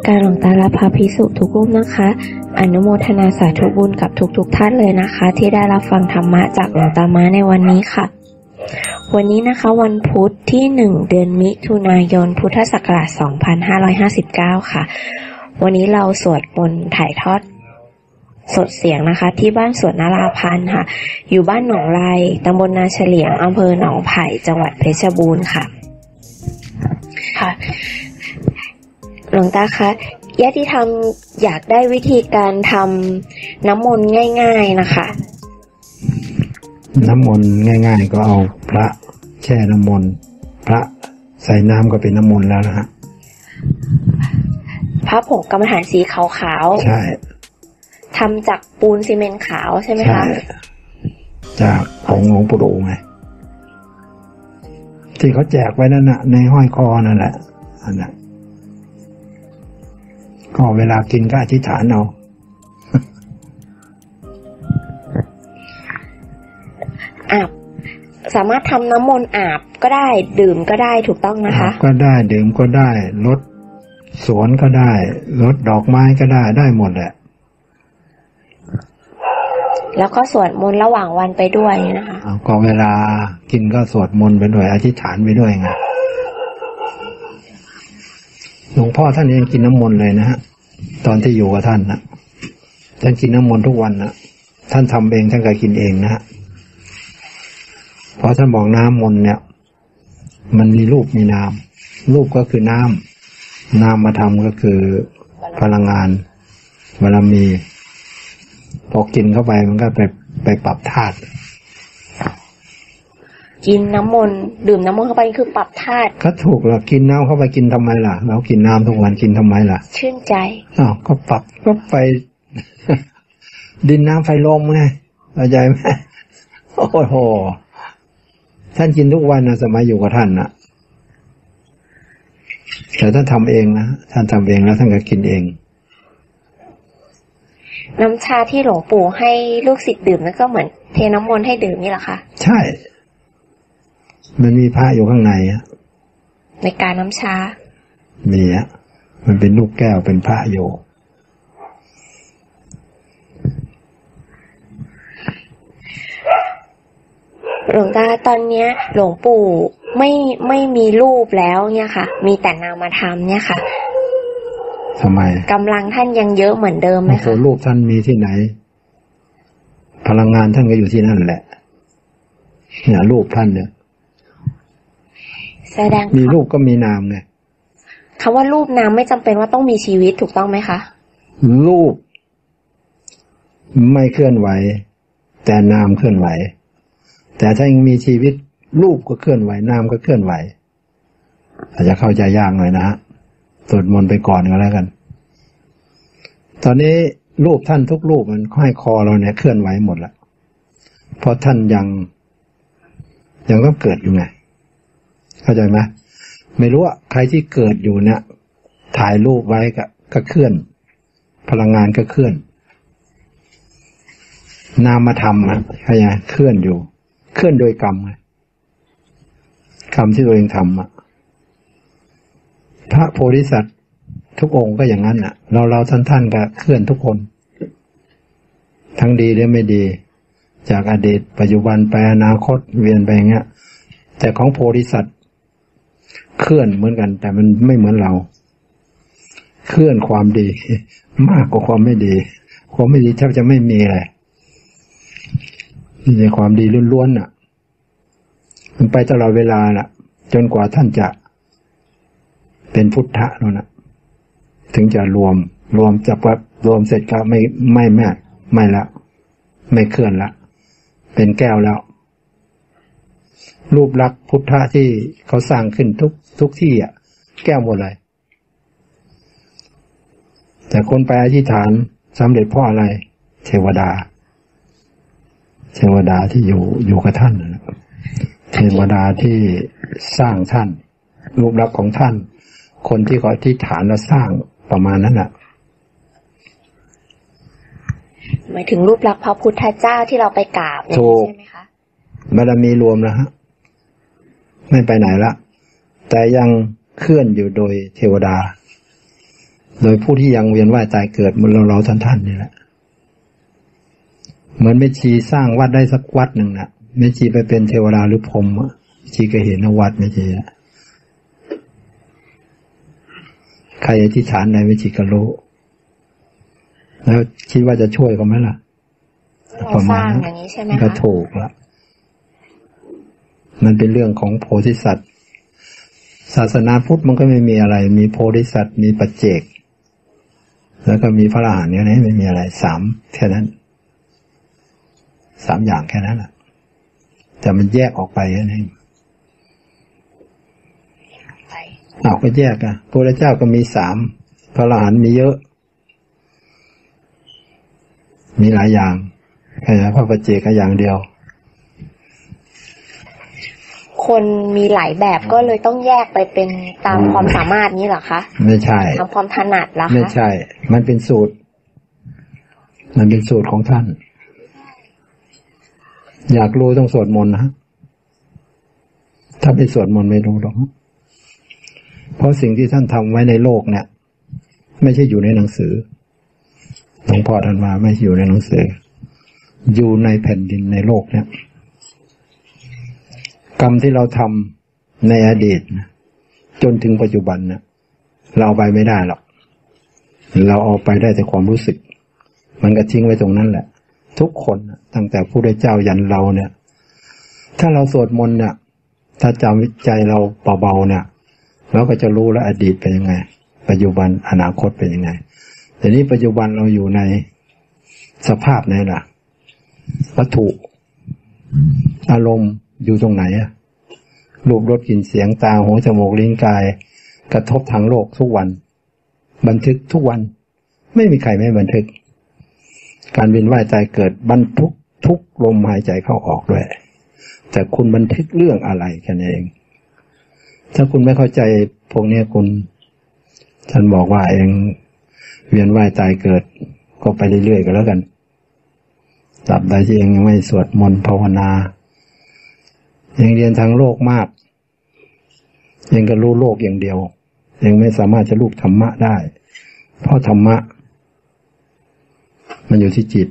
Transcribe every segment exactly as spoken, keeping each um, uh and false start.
การหลวงตาและพระภิกษุทุกรูปนะคะอนุโมทนาสาธุบุญกับทุกๆ ท่านเลยนะคะที่ได้รับฟังธรรมะจากหลวงตาม้าในวันนี้ค่ะวันนี้นะคะวันพุธที่หนึ่งเดือนมิถุนายนพุทธศักราชสองพันห้าร้อยห้าสิบเก้าค่ะวันนี้เราสวดมนต์ถ่ายทอดสดเสียงนะคะที่บ้านสวนนราพันธ์ค่ะอยู่บ้านหนองไร่ตำบลนาเฉลียงอำเภอหนองไผ่จังหวัดเพชรบูรณ์ค่ะค่ะหลวงตาคะญาติธรรมอยากได้วิธีการทำน้ำมนต์ง่ายๆนะคะน้ำมนต์ง่ายๆก็เอาพระแช่น้ำมนต์พระใส่น้ำก็เป็นน้ำมนต์แล้วนะฮะพระผงกรรมฐานสีขาวๆใช่ทำจากปูนซีเมนต์ขาวใช่ไหมคะใช่จากของหลวงปู่ดูไงที่เขาแจกไว้นั่นน่ะในห้อยคอนั่นแหละอันนั้นก็เวลากินก็อธิษฐานเอาอาบสามารถทำน้ำมนต์อาบก็ได้ดื่มก็ได้ถูกต้องนะคะก็ได้ดื่มก็ได้รดสวนก็ได้รดดอกไม้ก็ได้ได้หมดแหละแล้วก็สวดมนต์ระหว่างวันไปด้วยนะคะก็เวลากินก็สวดมนต์ไปด้วยอธิษฐานไปด้วยไงหลวงพ่อท่านเองกินน้ำมนต์เลยนะฮะตอนที่อยู่กับท่านนะท่านกินน้ำมนต์ทุกวันนะท่านทำเองท่านก็กินเองนะฮะเพราะท่านบอกน้ำมนต์เนี่ยมันมีรูปมีนามรูปก็คือน้ำนามมาทำก็คือพลังงานบารมีพอกินเข้าไปมันก็ไปไปปรับธาตุกินน้ำมนต์ดื่มน้ำมนต์เข้าไปคือปรับธาตุก็ถูกแล้วกินน้ำเข้าไปกินทำไมล่ะเรากินน้ำทุกวันกินทำไมล่ะชื่นใจอ้าวก็ปรับก็ไป ดินน้ำไฟลมไงเข้าใจไหมโอ้โหท่านกินทุกวันนะสมัยอยู่กับท่านนะแต่ท่านทำเองนะท่านทำเองแล้วท่านก็กินเองน้ำชาที่หลวงปู่ให้ลูกศิษย์ดื่มนั่นก็เหมือนเทน้ำมนต์ให้ดื่มนี่แหละค่ะใช่มันมีพระอยู่ข้างในอะในการน้ำชามีอะมันเป็นลูกแก้วเป็นพระอยู่หลวงตาตอนเนี้ยหลวงปู่ไม่ไม่มีรูปแล้วเนี่ยค่ะมีแต่นามธรรมเนี่ยค่ะทำไมกำลังท่านยังเยอะเหมือนเดิมไหมคะรูปท่านมีที่ไหนพลังงานท่านก็อยู่ที่นั่นแหละเนี่ยรูปท่านเนี่ยแสดงมีรูปก็มีนามไงคำว่ารูปนามไม่จำเป็นว่าต้องมีชีวิตถูกต้องไหมคะรูปไม่เคลื่อนไหวแต่นามเคลื่อนไหวแต่ถ้ายังมีชีวิตรูปก็เคลื่อนไหวนามก็เคลื่อนไหวอาจจะเข้าใจยากหน่อยนะฮะสวดมนต์ไปก่อนก็แล้วกันตอนนี้รูปท่านทุกรูปมันห้อยคอเราเนี่ยเคลื่อนไหวหมดละเพราะท่านยังยังต้องเกิดอยู่ไงเข้าใจไหมไม่รู้ว่าใครที่เกิดอยู่เนี่ยถ่ายรูปไว้ก็ก็เคลื่อนพลังงานก็เคลื่อนนามธรรมอ่ะเข้าใจเคลื่อนอยู่เคลื่อนโดยกรรมไงกรรมที่ตัวเองทำอ่ะพระโพธิสัตว์ทุกองค์ก็อย่างนั้นอ่ะเราเราท่านท่านก็เคลื่อนทุกคนทั้งดีและไม่ดีจากอดีตปัจจุบันไปอนาคตเวียนไปอย่างเงี้ยแต่ของโพธิสัตว์เคลื่อนเหมือนกันแต่มันไม่เหมือนเราเคลื่อนความดีมากกว่าความไม่ดีความไม่ดีแทบจะไม่มีเลยนี่ในความดีล้วนๆน่ะมันไปตลอดเวลาน่ะจนกว่าท่านจะเป็นพุทธะแล้วนะถึงจะรวมรวมจับว่ารวมเสร็จก็ไม่ไม่แม่ไม่ละไม่เคลื่อนละเป็นแก้วแล้วรูปลักษณ์พุทธะที่เขาสร้างขึ้นทุกทุกที่อ่ะแก้วหมดเลยแต่คนไปอธิษฐานสำเร็จเพราะอะไรเทวดาเทวดาที่อยู่อยู่กับท่านนะครับเทวดาที่สร้างท่านรูปลักษณ์ของท่านคนที่เขาอธิษฐานแล้วสร้างประมาณนั้นน่ะหมายถึงรูปลักษณ์พระพุทธเจ้าที่เราไปกราบใช่ไหมคะบารมีรวมแล้วฮะไม่ไปไหนละแต่ยังเคลื่อนอยู่โดยเทวดาโดยผู้ที่ยังเวียนว่ายตายเกิดเหมือนเราเราท่านท่านนี่แหละเหมือนแม่ชีสร้างวัดได้สักวัดหนึ่งนะแม่ชีไปเป็นเทวดาหรือพรหมชีก็เห็นวัดแม่ชีใครอธิษฐานในแม่ชีก็รู้แล้วคิดว่าจะช่วยเขาไหมล่ะประมาณนั้นก็ถูกละมันเป็นเรื่องของโพธิสัตว์ศาสนาพุทธมันก็ไม่มีอะไรมีโพธิสัตว์มีปัจเจกแล้วก็มีพระอรหันต์เนี่ยไม่มีอะไรสามแค่นั้นสามอย่างแค่นั้นแหละแต่มันแยกออกไปนั่นเองอ้าวก็แยกอะพระพุทธเจ้าก็มีสามพระอรหันต์มีเยอะมีหลายอย่างแค่พระปัจเจกอย่างเดียวคนมีหลายแบบก็เลยต้องแยกไปเป็นตามความสามารถนี้เหรอคะไม่ใช่ตามความถนัดเหรอคะไม่ใช่มันเป็นสูตรมันเป็นสูตรของท่านอยากรู้ต้องสวดมนต์นะถ้าไม่สวดมนต์ไม่รู้หรอกเพราะสิ่งที่ท่านทำไว้ในโลกเนี่ยไม่ใช่อยู่ในหนังสือหลวงพ่อท่านว่าไม่ใช่อยู่ในหนังสืออยู่ในแผ่นดินในโลกเนี่ยกรรมที่เราทำในอดีตจนถึงปัจจุบันเนี่ยเราเอาไปไม่ได้หรอกเราเอาไปได้แต่ความรู้สึกมันก็ทิ้งไว้ตรงนั้นแหละทุกคนตั้งแต่ผู้ได้เจ้ายันเราเนี่ยถ้าเราสวดมนต์เนี่ยถ้าจำวิจัยเราเบาๆเนี่ยเราก็จะรู้แล้วอดีตเป็นยังไงปัจจุบันอนาคตเป็นยังไงแต่นี้ปัจจุบันเราอยู่ในสภาพไหนล่ะวัตถุอารมณ์อยู่ตรงไหนอะรูปรสกลิ่นเสียงตาหูจมูกลิ้นกายกระทบทางโลกทุกวันบันทึกทุกวันไม่มีใครไม่บันทึกการเวียนว่ายตายเกิดบันทึกทุกลมหายใจเข้าออกด้วยแต่คุณบันทึกเรื่องอะไรแค่นั้นเองถ้าคุณไม่เข้าใจพวกนี้คุณฉันบอกว่าเองเวียนว่ายตายเกิดก็ไปเรื่อยๆกันแล้วกันตราบใดที่เองยังไม่สวดมนต์ภาวนาเองเรียนทางโลกมากเองก็รู้โลกอย่างเดียวเองไม่สามารถจะรู้ธรรมะได้เพราะธรรมะมันอยู่ที่จิต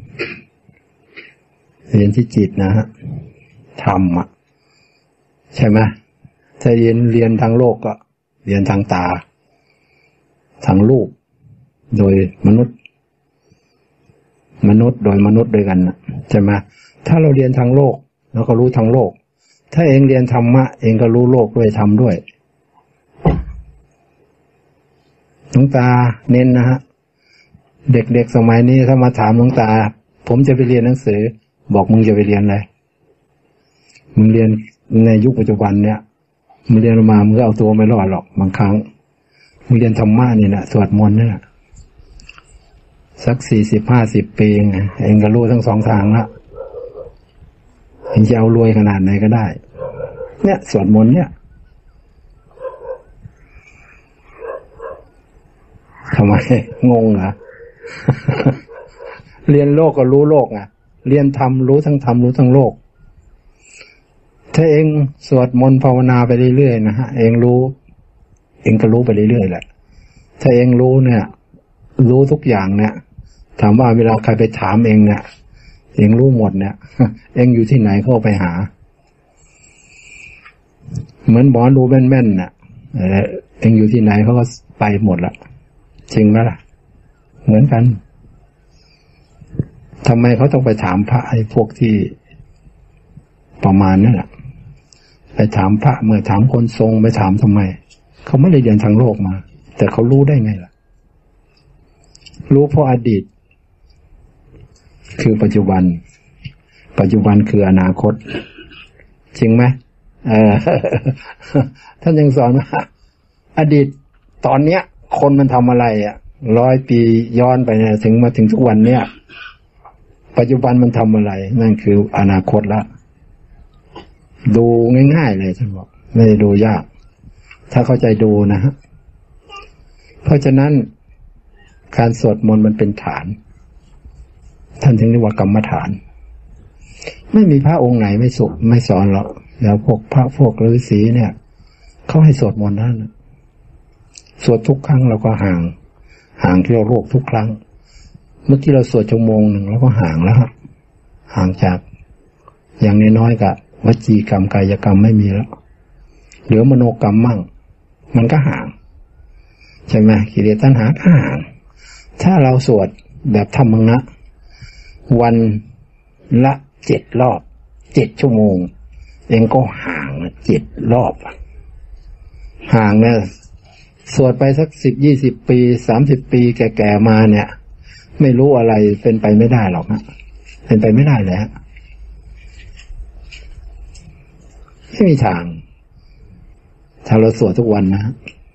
เรียนที่จิตนะฮะธรรมะใช่ไหมถ้าเรียนเรียนทางโลกก็เรียนทางตาทางรูปโดยมนุษย์มนุษย์โดยมนุษย์ด้วยกันนะใช่ไหมถ้าเราเรียนทางโลกเราก็รู้ทางโลกถ้าเองเรียนธรรมะเองก็รู้โลกด้วยธรรมด้วยหลวงตาเน้นนะฮะเด็กๆสมัยนี้ถ้ามาถามหลวงตาผมจะไปเรียนหนังสือบอกมึงจะไปเรียนอะไรมึงเรียนในยุคปัจจุบันเนี่ยมึงเรียนมามึงก็เอาตัวไม่รอดหรอกบางครั้งมึงเรียนธรรมะนี่นะสวดมนต์นี่นะสักสี่สิบห้าสิบปีเองเองก็รู้ทั้งสองทางละเองจะเอารวยขนาดไหนก็ได้เนี่ยสวดมนต์เนี่ยทำไมงงเหรอ เรียนโลกก็รู้โลกอ่ะเรียนธรรมรู้ทั้งธรรมรู้ทั้งโลกถ้าเองสวดมนต์ภาวนาไปเรื่อยๆนะฮะเองรู้เองก็รู้ไปเรื่อยๆแหละถ้าเองรู้เนี่ยรู้ทุกอย่างเนี่ยถามว่าเวลาใครไปถามเองเนี่ยเองรู้หมดเนี่ยเองอยู่ที่ไหนก็ไปหาเหมือนหมอดูแม่นๆน่ะเองอยู่ที่ไหนเขาก็ไปหมดละจริงไหมล่ะเหมือนกันทำไมเขาต้องไปถามพระไอ้พวกที่ประมาณนั่นแหละไปถามพระเมื่อถามคนทรงไปถามทำไมเขาไม่ได้เรียนทางโลกมาแต่เขารู้ได้ไงล่ะรู้เพราะอดีตคือปัจจุบันปัจจุบันคืออนาคตจริงไหมเออ ท่านยังสอนว่าอดีตตอนเนี้ยคนมันทำอะไรอ่ะร้อยปีย้อนไปเนี่ยถึงมาถึงทุกวันเนี้ยปัจจุบันมันทำอะไรนั่นคืออนาคตละดูง่ายๆเลยท่านบอกไม่ได้ดูยากถ้าเข้าใจดูนะฮะเพราะฉะนั้นการสวดมนต์มันเป็นฐานท่านถึงเรียกว่ากรรมฐานไม่มีพระองค์ไหนไม่สวดไม่สอนหรอกแล้วพวกพระพวกฤาษีเนี่ยเขาให้สวดมนต์นั่นสวดทุกครั้งเราก็ห่างห่างที่เราโรคทุกครั้งเมื่อกี้เราสวดชั่วโมงหนึ่งแล้วก็ห่างแล้วครับห่างจากอย่างน้อยๆกับวจีกรรมกายกรรมไม่มีแล้วเหลือมโนกรรมมั่งมันก็ห่างใช่ไหมกิเลสตัณหาก็ห่างถ้าเราสวดแบบธรรมังนะวันละเจ็ดรอบเจ็ดชั่วโมงเองก็ห่างเจ็ดรอบห่างเนี่ยสวดไปสักสิบยี่สิบปีสามสิบปีแก่ๆมาเนี่ยไม่รู้อะไรเป็นไปไม่ได้หรอกนะเป็นไปไม่ได้เลยฮะไม่มีทางถ้าเราสวดทุกวันนะ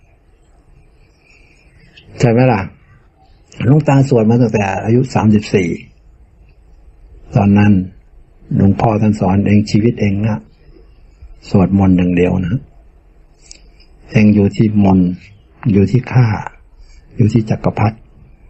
ใช่ไหมล่ะหลวงตาสวดมาตั้งแต่อายุสามสิบสี่ตอนนั้นหลวงพ่อท่านสอนเองชีวิตเองนะสวดมนต์อย่างเดียวนะเองอยู่ที่มนต์อยู่ที่ข้าอยู่ที่จักรพรรดิ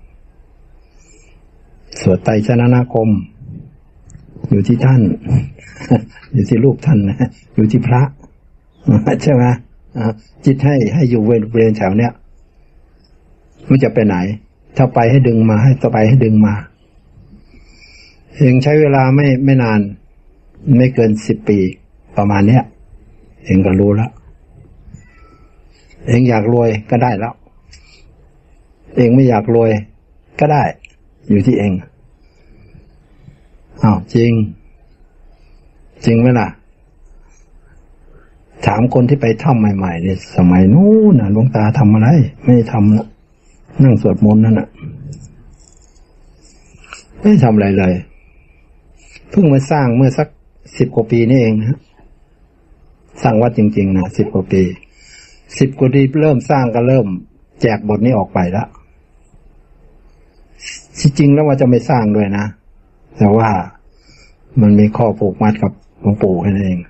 สวดไตรสรณคมอยู่ที่ท่านอยู่ที่รูปท่านนะอยู่ที่พระใช่ไหมจิตให้ให้อยู่เวรเวรแถวเนี้ยมันจะไปไหนถ้าไปให้ดึงมาให้ต่อไปให้ดึงมาเองใช้เวลาไม่ไม่นานไม่เกินสิบปีประมาณเนี้ยเองก็รู้แล้วเองอยากรวยก็ได้แล้วเองไม่อยากรวยก็ได้อยู่ที่เองอ้าวจริงจริงไหมล่ะถามคนที่ไปถ้ำใหม่ๆเนี่ยสมัยนู้นน่ะหลวงตาทำอะไรไม่ทำแล้วนั่งสวดมนต์นั่นน่ะไม่ทำอะไรเลยเพิ่งมาสร้างเมื่อสักสิบกว่าปีนี่เองนะสร้างวัดจริงๆนะสิบกว่าปีสิบกว่าปีเริ่มสร้างก็เริ่มแจกบทนี้ออกไปแล้วที่จริงแล้วว่าจะไม่สร้างด้วยนะแต่ว่ามันมีข้อผูกมัดกับหลวงปู่นั่นเอง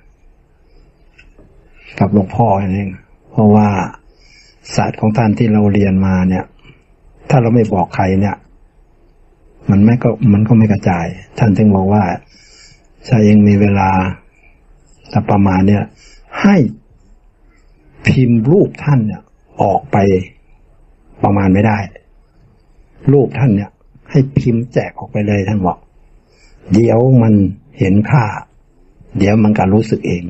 กับหลวงพ่อนั่นเองเพราะว่าศาสตร์ของท่านที่เราเรียนมาเนี่ยถ้าเราไม่บอกใครเนี่ยมันไม่ก็มันก็ไม่กระจายท่านจึงบอกว่าถ้าเองมีเวลาแต่ประมาณเนี่ยให้พิมพ์รูปท่านเนี่ยออกไปประมาณไม่ได้รูปท่านเนี่ยให้พิมพ์แจกออกไปเลยท่านบอกเดี๋ยวมันเห็นค่าเดี๋ยวมันก็รู้สึกเอง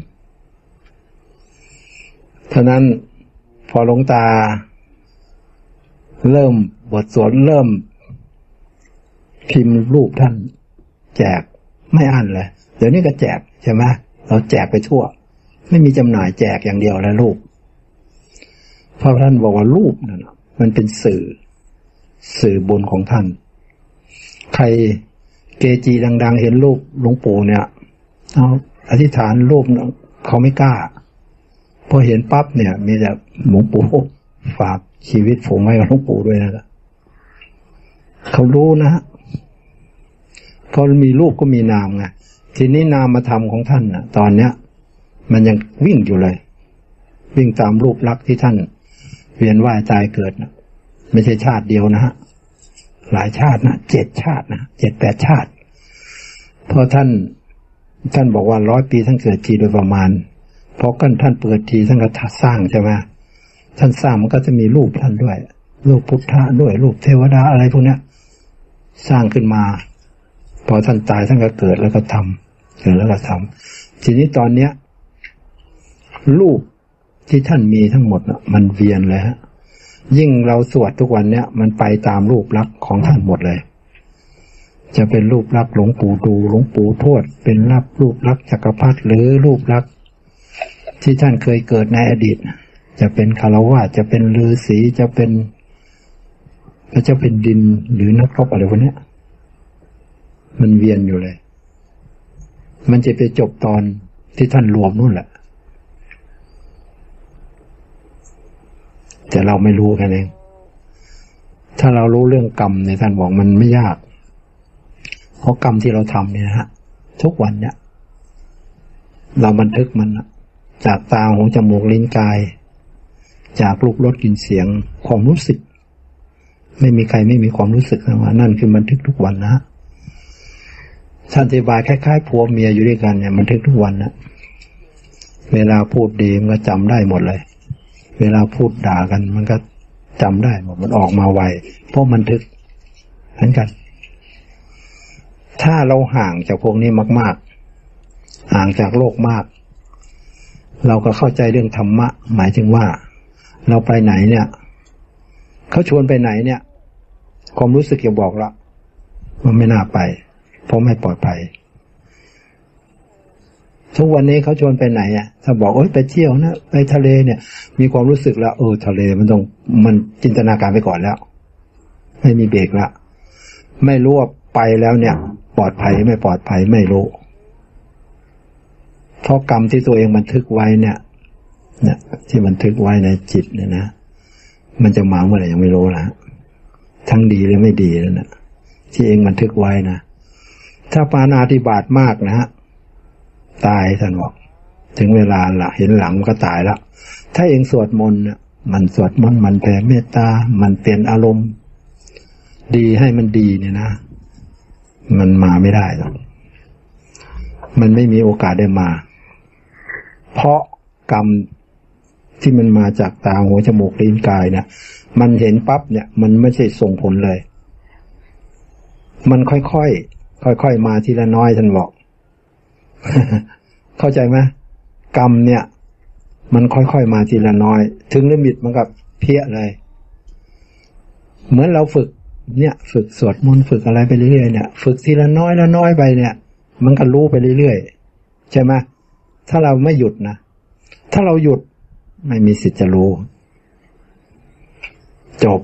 เท่านั้นพอหลวงตาเริ่มบทสวดเริ่มพิมพ์รูปท่านแจกไม่อั้นเลยเดี๋ยวนี้ก็แจกใช่ไหมเราแจกไปทั่วไม่มีจำหน่ายแจกอย่างเดียวแล้วรูปเพราะท่านบอกว่ารูปนั่นมันเป็นสื่อสื่อบุญของท่านใครเกจีดังๆเห็นรูปหลวงปู่เนี่ยเอาอธิษฐานรูปเขาไม่กล้าพอเห็นปั๊บเนี่ยมีแต่หลวงปู่ฝากชีวิตผมไว้กับหลวงปู่ด้วยนะเขารู้นะเพราะมีรูปก็มีนามไงทีนี้นามธรรมของท่านนะตอนเนี้ยมันยังวิ่งอยู่เลยวิ่งตามรูปลักษณ์ที่ท่านเวียนว่ายตายเกิดนะไม่ใช่ชาติเดียวนะฮะหลายชาตินะเจ็ดชาตินะเจ็ดแปดชาติเพราะท่านท่านบอกว่าร้อยปีท่านเกิดทีโดยประมาณเพราะกันท่านเปิดทีท่านก็สร้างใช่ไหมท่านสร้างมันก็จะมีรูปท่านด้วยรูปพุทธะด้วยรูปเทวดาอะไรพวกนี้สร้างขึ้นมาพอท่านตายท่านก็เกิดแล้วก็ทำเกิดแล้วก็ทำทีนี้ตอนเนี้ยรูปที่ท่านมีทั้งหมดนะมันเวียนเลยฮะยิ่งเราสวดทุกวันเนี้ยมันไปตามรูปลักษณ์ของท่านหมดเลยจะเป็นรูปลักษณ์หลวงปู่ดูหลวงปู่ทวดเป็นรับรูปลักษณ์จักรพรรดิหรือรูปลักษณ์ที่ท่านเคยเกิดในอดีตจะเป็นคฤหัสถ์จะเป็นฤาษีจะเป็นพระเจ้าเป็นดินหรือนักรบอะไรพวกนี้มันเวียนอยู่เลยมันจะไปจบตอนที่ท่านรวมนู่นแหละแต่เราไม่รู้กันเองถ้าเรารู้เรื่องกรรมเนี่ยท่านบอกมันไม่ยากเพราะกรรมที่เราทำเนี่ยนะฮะทุกวันเนี่ยเราบันทึกมันจากตาหูจมูกลิ้นกายจากรูปรสกลิ่นเสียงความรู้สึกไม่มีใครไม่มีความรู้สึกนะว่านั่นคือบันทึกทุกวันนะท่านอธิบายคล้ายๆผัวเมียอยู่ด้วยกันเนี่ยบันทึกทุกวันนะเวลาพูดดีมันก็จำได้หมดเลยเวลาพูดด่ากันมันก็จำได้ว่ามันออกมาไวเพราะมันทึกเหมือนกันถ้าเราห่างจากพวกนี้มากๆห่างจากโลกมากเราก็เข้าใจเรื่องธรรมะหมายถึงว่าเราไปไหนเนี่ยเขาชวนไปไหนเนี่ยความรู้สึกจะบอกละมันไม่น่าไปเพราะไม่ปลอดภัยทุกวันนี้เขาชวนไปไหนอ่ะถ้าบอกโอ๊ยไปเที่ยวนะไปทะเลเนี่ยมีความรู้สึกแล้วเออทะเลมันต้องมันจินตนาการไปก่อนแล้วไม่มีเบรกละไม่รู้ว่าไปแล้วเนี่ยปลอดภัยไม่ปลอดภัยไม่รู้เพราะกรรมที่ตัวเองบันทึกไว้เนี่ยเนี่ยที่บันทึกไว้ในจิตเนี่ยนะมันจะมาเมื่อไหร่ยังไม่รู้นะทั้งดีและไม่ดีแล้วนะที่เองบันทึกไว้นะถ้าปาณาติบาตมากนะฮะตายท่านบอกถึงเวลาละเห็นหลังก็ตายแล้วถ้าเองสวดมนต์เนี่ยมันสวดมนต์มันแผ่เมตตามันเปลี่ยนอารมณ์ดีให้มันดีเนี่ยนะมันมาไม่ได้หรอกมันไม่มีโอกาสได้มาเพราะกรรมที่มันมาจากตาหูจมูกลิ้นกายเนี่ยมันเห็นปั๊บเนี่ยมันไม่ใช่ส่งผลเลยมันค่อยๆค่อยๆมาทีละน้อยท่านบอก เข้าใจไหมกรรมเนี่ยมันค่อยๆมาทีละน้อยถึงลิมิตมันก็เพี้ยเลยเหมือนเราฝึกเนี่ยฝึกสวดมนต์ฝึกอะไรไปเรื่อยๆเนี่ยฝึกทีละน้อยละน้อยไปเนี่ยมันก็รู้ไปเรื่อยๆใช่ไหมถ้าเราไม่หยุดนะถ้าเราหยุดไม่มีสิทธิ์จะรู้จบ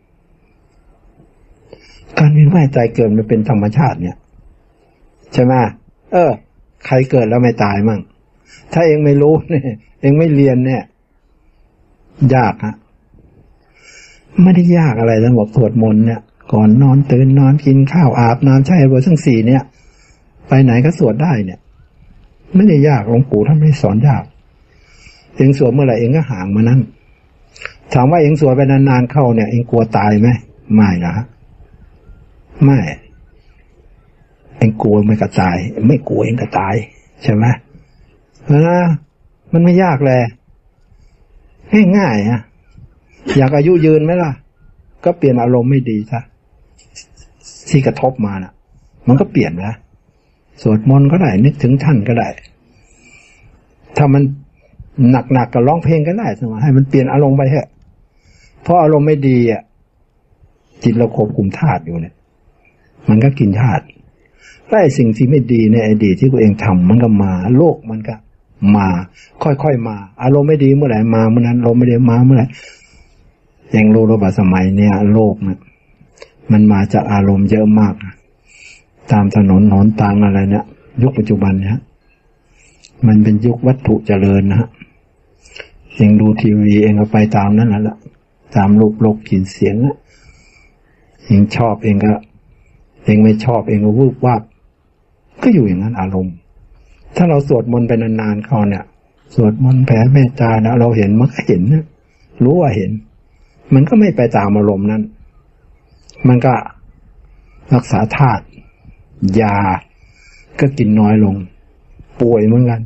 การเวียนว่ายตายเกิดมันเป็นธรรมชาติเนี่ยใช่ไหมเออใครเกิดแล้วไม่ตายมั่งถ้าเองไม่รู้เนี่ยเองไม่เรียนเนี่ยยากฮะไม่ได้ยากอะไรท่านบอกสวดมนต์เนี่ยก่อนนอนตื่นนอนกินข้าวอาบน้ำใช้บททั้งสี่เนี่ยไปไหนก็สวดได้เนี่ยไม่ได้ยากหลวงปู่ท่านไม่สอนยากเองสวดเมื่อไหร่เองก็ห่างมานั้นถามว่าเองสวดไปนานๆเข้าเนี่ยเองกลัวตายไหมไม่นะไม่เองกลัวไม่กระตายไม่กลัวเองก็ตายใช่ไหมนะมันไม่ยากเลยง่ายๆอ่ะอยากอายุยืนไหมล่ะก็เปลี่ยนอารมณ์ไม่ดีซะที่กระทบมาน่ะมันก็เปลี่ยนนะสวดมนต์ก็ได้นึกถึงท่านก็ได้ถ้ามันหนักๆก็ร้องเพลงก็ได้ใช่ไหมให้มันเปลี่ยนอารมณ์ไปเถอะเพราะอารมณ์ไม่ดีอ่ะจิตเราควบคุมธาตุอยู่เนี่ยมันก็กินธาตุไอ้สิ่งที่ไม่ดีในอดีตที่ตัวเองทำมันก็มาโลกมันก็มาค่อยๆมาอารมณ์ไม่ดีเมื่อไหร่มาเมื่อนั้นอารมณ์ไม่ดีมาเมื่อไหร่อย่างโลกสมัยเนี่ยโลกนะมันมาจากอารมณ์เยอะมากตามถนนหนทางอะไรเนี่ยยุคปัจจุบันเนี่ยมันเป็นยุควัตถุเจริญนะฮะเองดูทีวีเองก็ไปตามนั้นแหละตามรูปโลกกลิ่นเสียงนะเองชอบเองก็เองไม่ชอบเองก็วูบวาบก็อยู่อย่างนั้นอารมณ์ถ้าเราสวดมนต์ไปนานๆเข้าเนี่ยสวดมนต์แผ่เมตตานะเราเห็นมันก็เห็นนะรู้ว่าเห็นมันก็ไม่ไปตามอารมณ์นั้นมันก็รักษาธาตุยาก็กินน้อยลงป่วยเหมือนกัน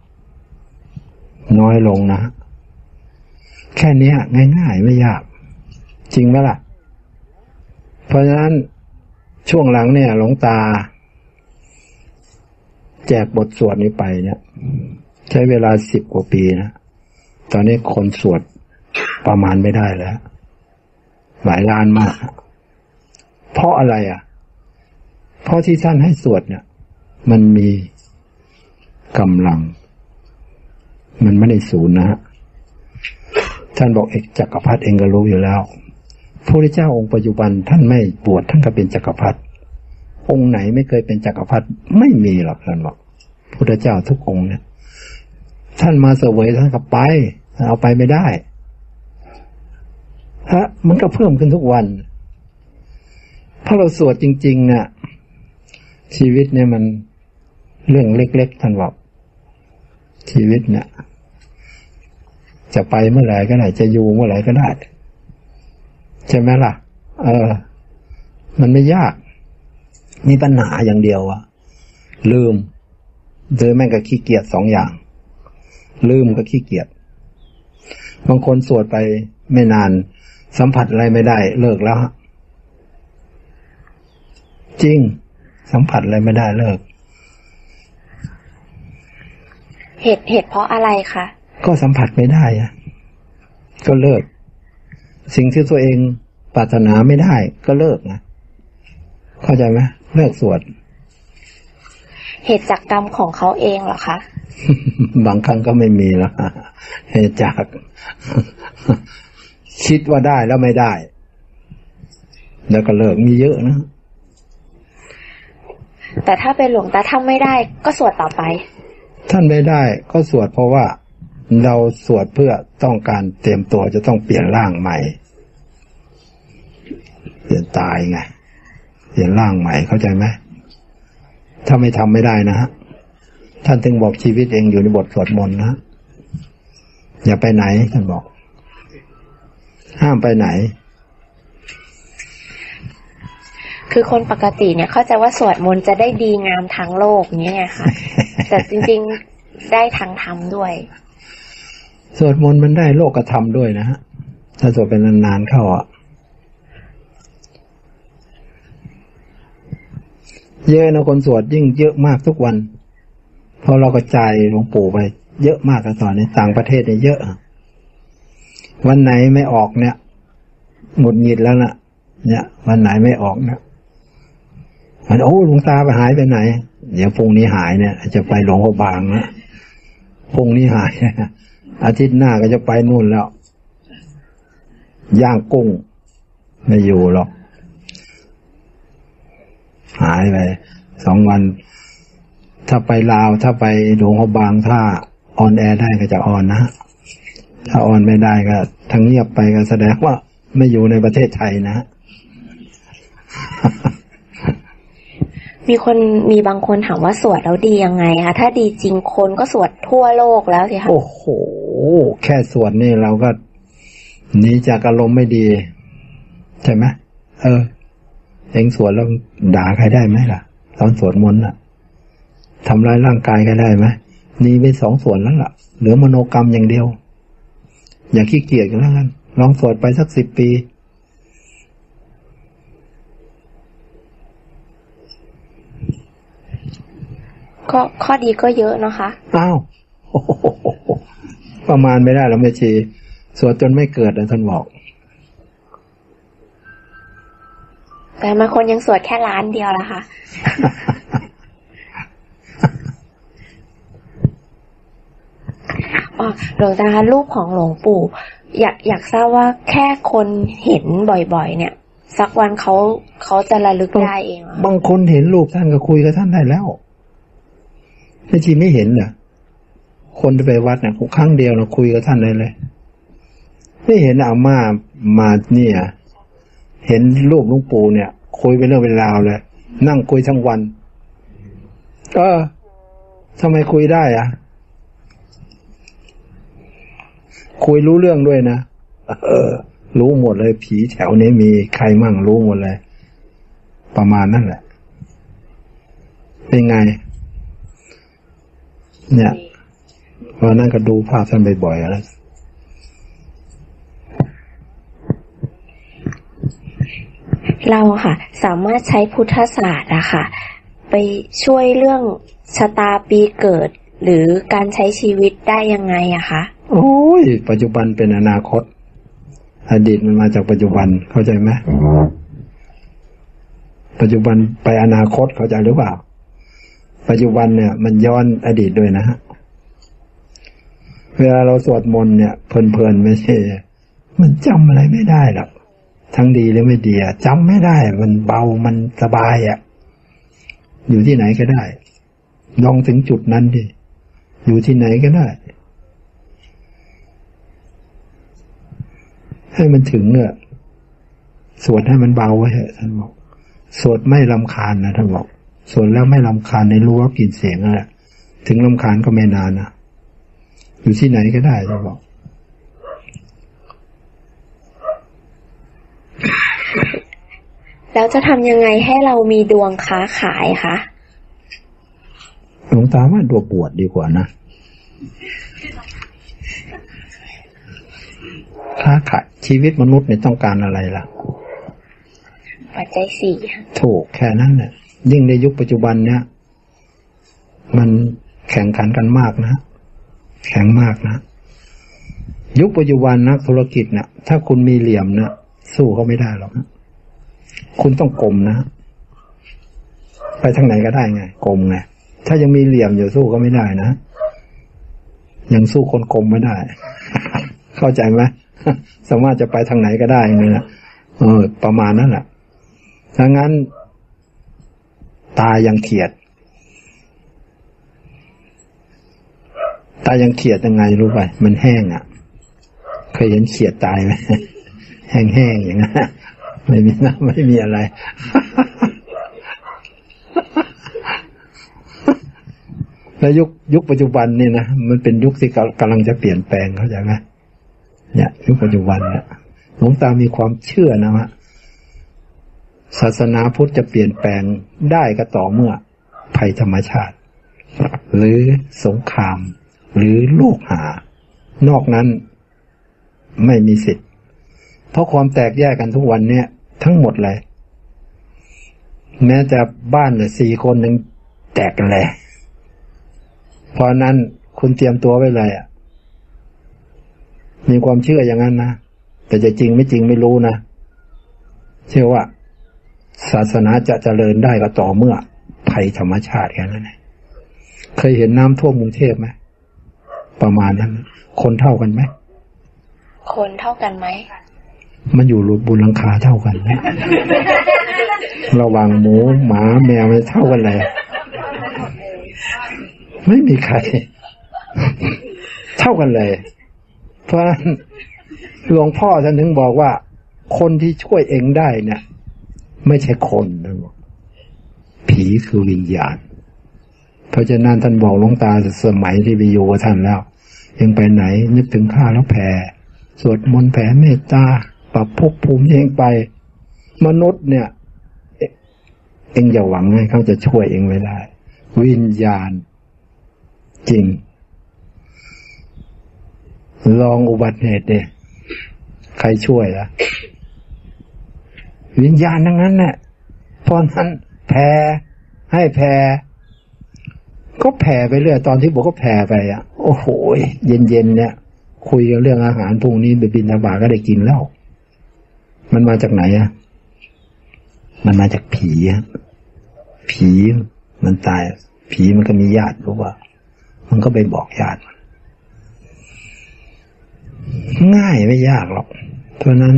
น้อยลงนะแค่นี้ง่ายๆไม่ยากจริงไหมล่ะเพราะฉะนั้นช่วงหลังเนี่ยหลวงตาแจกบทสวดนี้ไปเนี่ยใช้เวลาสิบกว่าปีนะตอนนี้คนสวดประมาณไม่ได้แล้วหลายล้านมากเพราะอะไรอ่ะเพราะที่ท่านให้สวดเนี่ยมันมีกำลังมันไม่ได้ศูนย์นะฮะท่านบอกเอกจักรพรรดิเองก็รู้อยู่แล้วพระพุทธเจ้าองค์ปัจจุบันท่านไม่บวชท่านก็เป็นจักรพรรดิองค์ไหนไม่เคยเป็นจักรพรรดิไม่มีหรอกท่านบอกพระพุทธเจ้าทุกองค์เนี่ยท่านมาเสวยท่านก็ไปเอาไปไม่ได้ฮะมันก็เพิ่มขึ้นทุกวันถ้าเราสวดจริงๆเนี่ยชีวิตเนี่ยมันเรื่องเล็กๆท่านบอกชีวิตเนี่ยจะไปเมื่อไหร่ก็ได้จะอยู่เมื่อไหร่ก็ได้ใช่ไหมล่ะเออมันไม่ยากมีปัญหาอย่างเดียวอะลืมหรือแม่งก็ขี้เกียจสองอย่างลืมก็ขี้เกียจบางคนสวดไปไม่นานสัมผัสอะไรไม่ได้เลิกแล้วจริงสัมผัสอะไรไม่ได้เลิกเหตุเหตุเพราะอะไรคะก็สัมผัสไม่ได้อะก็เลิกสิ่งที่ตัวเองปรารถนาไม่ได้ก็เลิกนะเข้าใจไหมเลิกสวดเหตุจากกรรมของเขาเองเหรอคะบางครั้งก็ไม่มีแล้วเหตุจากคิดว่าได้แล้วไม่ได้แล้วก็เลิกมีเยอะนะแต่ถ้าเป็นหลวงตาถ้าไม่ได้ก็สวดต่อไปท่านไม่ได้ก็สวดเพราะว่าเราสวดเพื่อต้องการเตรียมตัวจะต้องเปลี่ยนร่างใหม่เปลี่ยนตายไงเปลี่ยนร่างใหม่เข้าใจไหมถ้าไม่ทำไม่ได้นะฮะท่านถึงบอกชีวิตเองอยู่ในบทสวดมนต์นะอย่าไปไหนท่านบอกห้ามไปไหนคือคนปกติเนี่ยเข้าใจว่าสวดมนต์จะได้ดีงามทางโลกนี้ไงค่ะ แต่จริงๆได้ทางธรรมด้วยสวดมนต์มันได้โลกธรรมด้วยนะฮะถ้าสวดเป็นนานๆเข้าอ่ะเยอะนะคนสวดยิ่งเยอะมากทุกวันพอเรากระจายหลวงปู่ไปเยอะมากตอนนี้ต่างประเทศเนี่ยเยอะวันไหนไม่ออกเนี่ยหงุดหงิดแล้วนะเนี่ยวันไหนไม่ออกเนี่ยมันโอ้หลวงตาไปหายไปไหนเดี๋ยวพรุ่งนี้หายเนี่ยจะไปหลวงพ่อบางนะพรุ่งนี้หายอาทิตย์หน้าก็จะไปนู่นแล้วย่างกุ้งไม่อยู่หรอกหายไปสองวันถ้าไปลาวถ้าไปหลวงพ่อบางถ้าออนแอร์ได้ก็จะออนนะถ้าออนไม่ได้ก็ทั้งเงียบไปก็แสดงว่าไม่อยู่ในประเทศไทยนะมีคนมีบางคนถามว่าสวดแล้วดียังไงคะถ้าดีจริงคนก็สวดทั่วโลกแล้วสิคะโอ้โหแค่สวดนี่เราก็หนีจากอารมณ์ไม่ดีใช่ไหมเออเองสวดแล้วด่าใครได้ไหมล่ะตอนสวดมนต์น่ะทำร้ายร่างกายใครได้ไหมนี่ไปสองส่วนแล้วล่ะเหลือมโนกรรมอย่างเดียวอย่าขี้เกียจกันแล้วกันลองสวดไปสักสิบปีก็ข้อดีก็เยอะนะคะอ้าวประมาณไม่ได้แล้วไม่ชีสวดจนไม่เกิดนะท่านบอกแต่บางคนยังสวดแค่ล้านเดียวละค่ะ อ๋อหลวงตารูปของหลวงปู่อยากอยากทราบว่าแค่คนเห็นบ่อยๆเนี่ยสักวันเขาเขาจะระลึกได้เองเหรอบางคนเห็นรูปท่านก็คุยกับท่านได้แล้วไม่ชีไม่เห็นเหรอคนที่ไปวัดเนี่ยครั้งเดียวเราคุยกับท่านเลยเลยไม่เห็นอาม่ามาเนี่ยเห็นรูปหลวงปู่เนี่ยคุยเป็นเรื่องเป็นราวเลยนั่งคุยทั้งวันเออทำไมคุยได้อะคุยรู้เรื่องด้วยนะเออรู้หมดเลยผีแถวนี้มีใครมั่งรู้หมดเลยประมาณนั่นแหละเป็นไงเนี่ยวันนั้นก็ดูภาพท่านบ่อยๆแล้วเราค่ะสามารถใช้พุทธศาสตร์อะค่ะไปช่วยเรื่องชะตาปีเกิดหรือการใช้ชีวิตได้ยังไงอะคะโอ้ยปัจจุบันเป็นอนาคตอดีตมันมาจากปัจจุบันเข้าใจไหมปัจจุบันไปอนาคตเข้าใจหรือเปล่าปัจจุบันเนี่ยมันย้อนอดีตด้วยนะฮะเวลาเราสวดมนต์เนี่ยเพลินๆไม่ใช่มันจำอะไรไม่ได้หรอกทั้งดีหรือไม่ดีจำไม่ได้มันเบามันสบายอ่ะอยู่ที่ไหนก็ได้ลองถึงจุดนั้นดิอยู่ที่ไหนก็ได้ให้มันถึงเนี่ยสวดให้มันเบาไว้เถอะท่านบอกสวดไม่รำคาญนะท่านบอกสวดแล้วไม่รำคาญในรู้ว่ากลิ่นเสียงนั่นแหละถึงรำคาญก็ไม่นานนะอยู่ที่ไหนก็ได้ท่านบอกแล้วจะทำยังไงให้เรามีดวงค้าขายคะหลวงตาว่าดวงบวชดีกว่านะค้าขายชีวิตมนุษย์เนี่ยต้องการอะไรล่ะปัจจัยสี่ถูกแค่นั้นแหละยิ่งในยุคปัจจุบันเนี่ยมันแข่งขันกันมากนะแข่งมากนะยุคปัจจุบันนักธุรกิจเนี่ยถ้าคุณมีเหลี่ยมนะสู้เขาไม่ได้หรอกนะคุณต้องกลมนะไปทางไหนก็ได้ไงกลมไงถ้ายังมีเหลี่ยมอยู่สู้ก็ไม่ได้นะยังสู้คนกลมไม่ได้ เข้าใจไหม สามารถจะไปทางไหนก็ได้ไงนะเออประมาณนั้นแหละถ้างั้นตายังเขียดตายังเขียดยังไงรู้ป่ะมันแห้งอ่ะเคยเห็นเขียดตายไหม แห้งๆอย่างนั้นไม่มีน้ำไม่มีอะไร แล้วยุคยุคปัจจุบันนี่นะมันเป็นยุคที่กำลังจะเปลี่ยนแปลงเข้าใจไหมเนี่ยยุคปัจจุบันเนี่ยหลวงตามีความเชื่อนะว่าศาสนาพุทธจะเปลี่ยนแปลงได้ก็ต่อเมื่อภัยธรรมชาติหรือสงครามหรือโลกหานอกนั้นไม่มีสิทธิ์เพราะความแตกแยกกันทุกวันเนี่ยทั้งหมดเลยแม้แต่บ้านเนี่ยสี่คนหนึ่งแตกกันเลยเพราะนั้นคุณเตรียมตัวไว้เลยอ่ะมีความเชื่ออย่างนั้นนะแต่จะจริงไม่จริงไม่รู้นะเชื่อว่าศาสนาจะเจริญได้ก็ต่อเมื่อภัยธรรมชาติแค่นั้นเองเคยเห็นน้ำท่วมกรุงเทพไหมประมาณนั้นคนเท่ากันไหมคนเท่ากันไหมมันอยู่บนหลังคาเท่ากันไหม ระหว่างหมูหมาแมวมันเท่ากันเลยไม่มีใคร เท่ากันเลยเพราะหลวงพ่อท่านถึงบอกว่าคนที่ช่วยเองได้เนี่ยไม่ใช่คนนะบอกผีคือวิญญาณเพราะฉะนั้นท่านบอกหลวงตาสมัยที่ไปอยู่กับท่านแล้วยังไปไหนนึกถึงข้าแล้วแผ่สวดมนต์แผ่เมตตาปรับภพภูมิเองไปมนุษย์เนี่ยเองอย่าหวังให้เขาจะช่วยเองไม่ได้วิญญาณจริงลองอุบัติเหตุดิใครช่วยล่ะวิญญาณทั้งนั้นแหละเพราะนั้นแผ่ให้แผ่ก็แผ่ไปเรื่อยตอนที่บอกก็แผ่ไปอ่ะโอ้โหเย็นๆเนี่ยคุยกันเรื่องอาหารพรุ่งนี้ไปบิณฑบาตก็ได้กินแล้วมันมาจากไหนอ่ะมันมาจากผีอ่ะผีมันตายผีมันก็มีญาติรู้ว่ามันก็ไปบอกญาติง่ายไม่ยากหรอกเพราะนั้น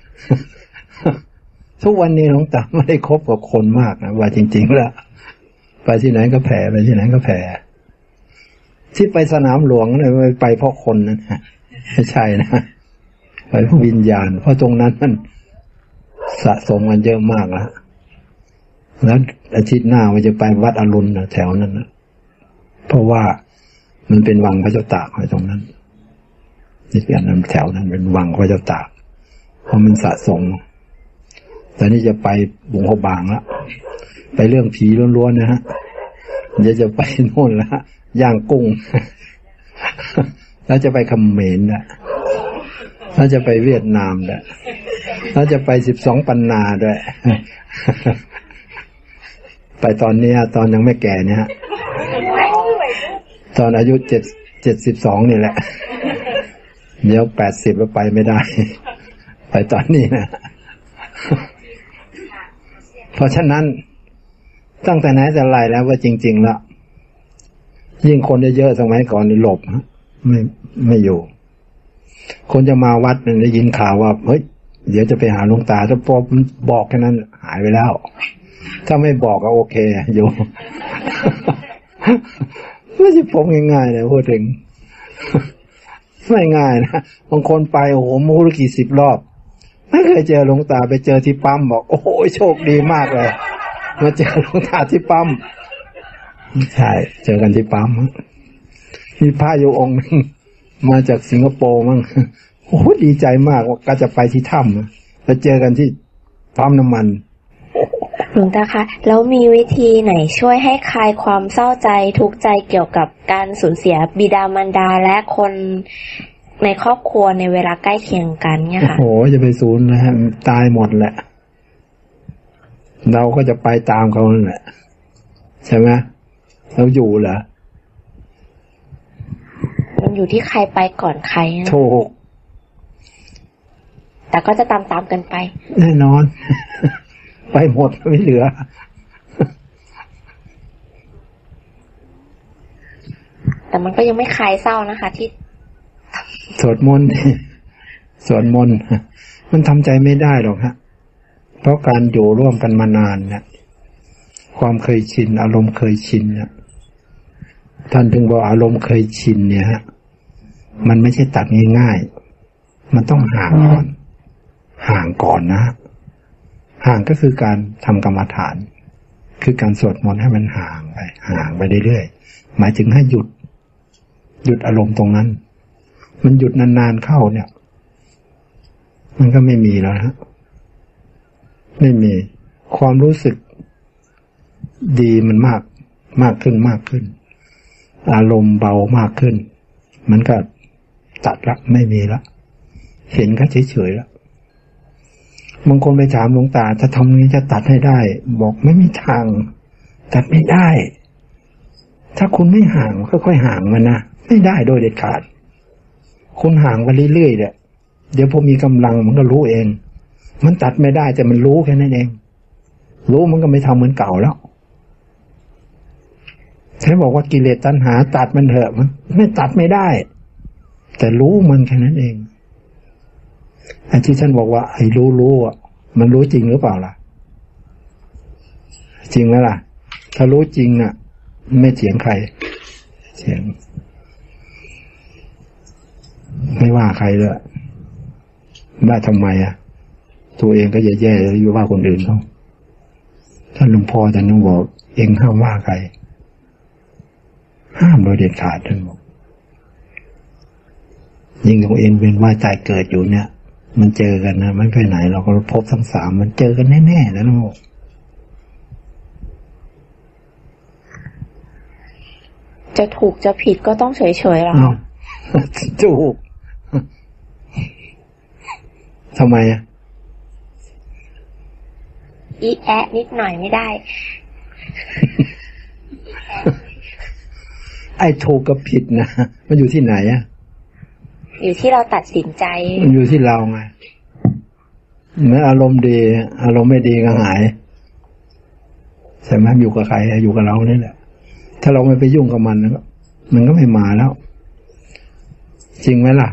ทุกวันนี้หลวงตาไม่ได้คบกับคนมากนะว่าจริงๆแล้วไปที่ไหนก็แผ่ไปที่ไหนก็แผ่ที่ไปสนามหลวงเนี่ยไม่ไปเพราะคนนะไม่ใช่นะไปเพราะวิญญาณเพราะตรงนั้นมันสะสมกันเยอะมากแล้วแล้วอาทิตย์หน้ามันจะไปวัดอรุณนะแถวนั้นนะเพราะว่ามันเป็นวังพระเจ้าตากในตรงนั้นนี่เป็นนั้นแถวนั้นเป็นวังพระเจ้าตากเพราะมันสะสมแต่นี่จะไปบุงพบางแล้วไปเรื่องผีล้วนๆนะฮะเดี๋ยวจะไปโน่นแล้วย่างกุ้งแล้วจะไปเขมรนะแล้วจะไปเวียดนามด้วยแล้วจะไปสิบสองปันนาด้วยไปตอนนี้ตอนยังไม่แก่เนี่ยฮะตอนอายุเจ็ดเจ็ดสิบสองนี่แหละเดี๋ยวแปดสิบแล้วไปไม่ได้ไปตอนนี้นะเพราะฉะนั้นตั้งแต่ไหนแต่ไรแล้วว่าจริงๆแล้วยิ่งคนเยอะๆสมัยก่อนนี่หลบไม่ไม่อยู่คนจะมาวัดเนี่ยได้ยินข่าวว่าเฮ้ยเดี๋ยวจะไปหาหลวงตาถ้าพอบอกแค่นั้นหายไปแล้วถ้าไม่บอกก็โอเคอยู่ ไม่ใช่ผมง่ายๆเลยพูดถึง ไม่ง่ายนะบางคนไปโอ้โหมูลกี่สิบรอบไม่เคยเจอหลวงตาไปเจอที่ปั๊มบอกโอ้โหโชคดีมากเลยมาเจอหลวงตาที่ปั๊มใช่เจอกันที่ปั๊มมีพระอยู่องค์นึงมาจากสิงคโปร์มั้งโอ้โหดีใจมากว่าก็จะไปที่ถ้ำไปเจอกันที่ปั๊มน้ำมันหลวงตาคะแล้วมีวิธีไหนช่วยให้คลายความเศร้าใจทุกข์ใจเกี่ยวกับการสูญเสียบิดามารดาและคนในครอบครัวในเวลาใกล้เคียงกันเนี่ยค่ะโอ้โหจะไปศูนย์นะฮะตายหมดแหละเราก็จะไปตามเขาแหละใช่ไหมเราอยู่เหรอมันอยู่ที่ใครไปก่อนใครถูกแต่ก็จะตามตามกันไปแน่นอน ไปหมดไม่เหลือแต่มันก็ยังไม่คลายเศร้านะคะที่สวดมนต์สวดมนต์มันทำใจไม่ได้หรอกฮะเพราะการอยู่ร่วมกันมานานเนี่ยความเคยชินอารมณ์เคยชินเนี่ยท่านถึงบอกอารมณ์เคยชินเนี่ยฮะมันไม่ใช่ตัดง่ายๆมันต้องห่างก่อนห่างก่อนนะห่างก็คือการทำกรรมฐานคือการสวดมนต์ให้มันห่างไปห่างไปเรื่อยๆหมายถึงให้หยุดหยุดอารมณ์ตรงนั้นมันหยุดนานๆเข้าเนี่ยมันก็ไม่มีแล้วฮะไม่มีความรู้สึกดีมันมากมากขึ้นมากขึ้นอารมณ์เบามากขึ้นมันก็ตัดละไม่มีละเห็นก็เฉยๆละบางคนไปถามหลวงตาจะทำนี้จะตัดให้ได้บอกไม่มีทางตัดไม่ได้ถ้าคุณไม่ห่างค่อยๆห่างมันนะไม่ได้โดยเด็ดขาดคุณห่างไปเรื่อยๆเนี่ยเดี๋ยวพอมีกำลังมันก็รู้เองมันตัดไม่ได้แต่มันรู้แค่นั้นเองรู้มันก็ไม่ทำเหมือนเก่าแล้วใช่บอกว่ากิเลสตัณหาตัดมันเถอะมันไม่ตัดไม่ได้แต่รู้มันแค่นั้นเองไอ้ที่ท่านบอกว่าไอ้รู้รู้อ่ะมันรู้จริงหรือเปล่าล่ะจริงไหมล่ะถ้ารู้จริงอ่ะไม่เถียงใครเถียงไม่ว่าใครเลยว่าทำไมอ่ะตัวเองก็แย่ๆแล้วอยู่ว่าคนอื่นเขาท่านหลวงพ่อท่านต้องบอกเองห้ามว่าใครห้ามโดยเด็ดขาดท่านบอกยิ่งตัวเองเป็นว่าตายเกิดอยู่เนี่ยมันเจอกันนะมันไปไหนเราก็พบทั้งสามมันเจอกันแน่ๆแล้วนะบอกจะถูกจะผิดก็ต้องเฉยๆแล้วถูกทำไมอ่ะอีแอะนิดหน่อยไม่ได้ไอ้ถูกกับผิดนะมันอยู่ที่ไหนอ่ะอยู่ที่เราตัดสินใจมันอยู่ที่เราไงเมื่ออารมณ์ดีอารมณ์ไม่ดีก็หายใช่ไหมอยู่กับใครอยู่กับเรานี่แหละถ้าเราไม่ไปยุ่งกับมันก็มันก็ไม่มาแล้วจริงไหมล่ะ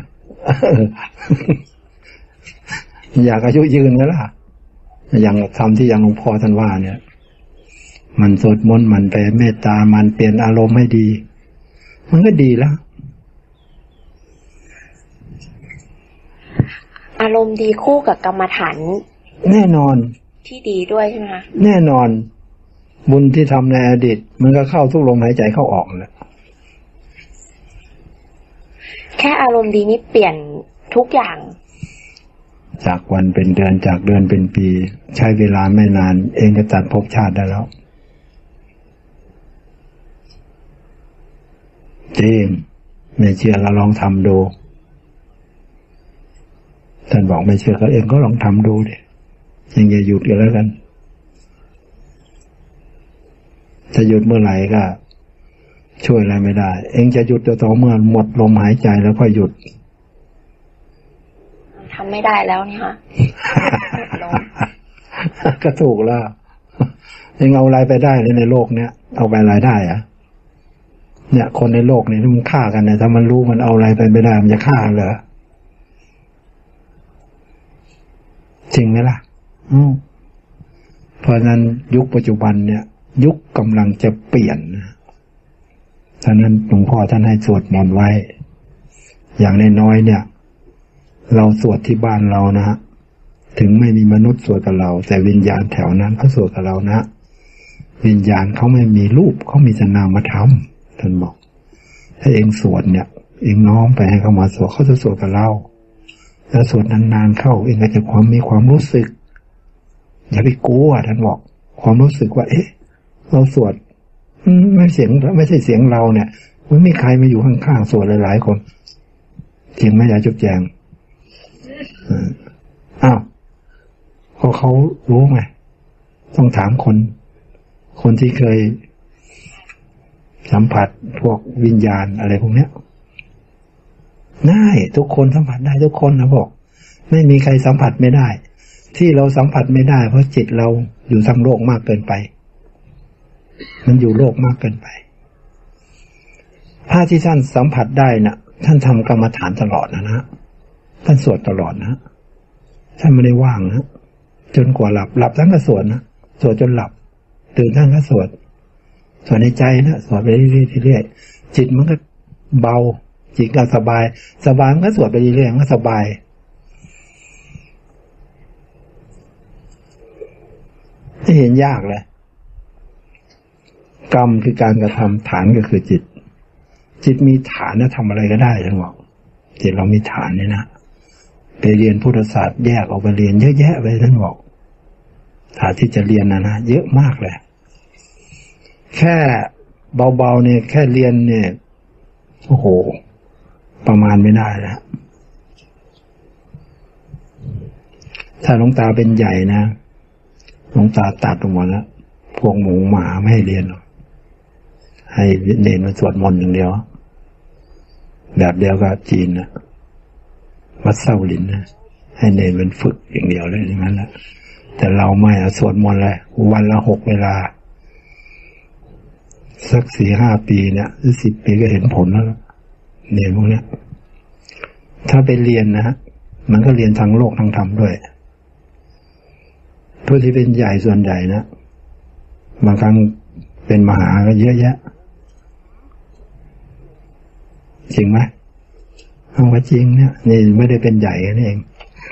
อยากอายุยืนไหมล่ะอย่างทำที่อย่างหลวงพ่อท่านว่าเนี่ยมันสวดมนต์มันไปเมตตามันเปลี่ยนอารมณ์ให้ดีมันก็ดีแล้วอารมณ์ดีคู่กับกรรมฐานแน่นอนที่ดีด้วยใช่ไหมคะแน่นอนบุญที่ทำในอดีตมันก็เข้าทุกลมหายใจเข้าออกแหละแค่อารมณ์ดีนี่เปลี่ยนทุกอย่างจากวันเป็นเดือนจากเดือนเป็นปีใช้เวลาไม่นานเองก็ตัดภพชาติได้แล้วจริงไม่เชื่อเราลองทำดูท่านบอกไม่เชื่อก็เองก็ลองทำดูดิยังอย่าหยุดกันแล้วกันจะหยุดเมื่อไหร่ก็ช่วยอะไรไม่ได้เองจะหยุดต่อเมื่อหมดลมหายใจแล้วค่อยหยุดทำไม่ได้แล้วนี่ค่ะก็ถูกแล้วเองเอาอะไรไปได้เลยในโลกเนี้ยเอาไปอะไรได้อะเนี่ยคนในโลกนี้มันฆ่ากันเนี่ยถ้ามันรู้มันเอาอะไรไปไม่ได้มันจะฆ่าเหรอจริงไหมล่ะอืมเพราะนั้นยุคปัจจุบันเนี่ยยุคกำลังจะเปลี่ยนนะฉะนั้นหลวงพ่อท่านให้สวดมนต์ไว้อย่างน้อยๆเนี่ยเราสวดที่บ้านเรานะฮะถึงไม่มีมนุษย์สวดกับเราแต่วิญญาณแถวนั้นเขาสวดกับเรานะวิญญาณเขาไม่มีรูปเขามีแต่นามธรรมท่านบอกถ้าเองสวดเนี่ยเองน้อมไปให้เขามาสวดเขาจะสวดกับเราแล้วสวดนานๆเข้าเองก็จะความมีความรู้สึกอย่าไปกลัวท่านบอกความรู้สึกว่าเอ๊ะเราสวดไม่เสียงไม่ใช่เสียงเราเนี่ยไม่มีใครมาอยู่ข้างๆสวดหลายๆคนจริงไหมยายจุ๊บแจงอ้าวก็เขารู้ไงต้องถามคนคนที่เคยสัมผัสพวกวิญญาณอะไรพวกเนี้ยได้ทุกคนสัมผัสได้ทุกคนนะบอกไม่มีใครสัมผัสไม่ได้ที่เราสัมผัสไม่ได้เพราะจิตเราอยู่ทางโลกมากเกินไปมันอยู่โลกมากเกินไปถ้าที่ท่านสัมผัสได้นะท่านทำกรรมฐานตลอดนะนะท่านสวดตลอดนะท่านไม่ได้ว่างนะจนกว่าหลับหลับท่านก็สวดนะสวดจนหลับตื่นท่านก็สวดสวดในใจนะสวดไปเรื่อยๆจิตมันก็เบาจิตก็สบายสบายมันก็สวดไปเรื่อยๆมันก็สบายไม่เห็นยากเลยกรรมคือการกระทำฐานก็คือจิตจิตมีฐานนะทำอะไรก็ได้ท่านบอกจิตเรามีฐานเนี่ยนะไปเรียนพุทธศาสตร์แยกออกไปเรียนเยอะแยะไปท่านบอกฐานที่จะเรียนนะนะเยอะมากเลยแค่เบาๆเนี่ยแค่เรียนเนี่ยโอ้โหประมาณไม่ได้แล้วถ้าหลวงตาเป็นใหญ่นะหลวงตาตัดออกหมดแล้วพวกหมูหมาไม่ให้เรียนหรอกให้เน้นมาสวดมนต์อย่างเดียวแบบเดียวกับจีนนะวัดเส้าหลินนะให้เน้นมันฝึกอย่างเดียวเลยอย่างนั้นแหละแต่เราไม่อะสวดมนต์เลยวันละหกเวลาสักสี่ห้าปีเนี่ยหรือสิบปีก็เห็นผลแล้วเรียนพวกเนี้ยถ้าไปเรียนนะฮะมันก็เรียนทางโลกทางธรรมด้วยผู้ที่เป็นใหญ่ส่วนใหญ่นะบางครั้งเป็นมหาก็เยอะแยะจริงไหมเอาว่าจริงเนี่ยนี่ไม่ได้เป็นใหญ่นั่นเอง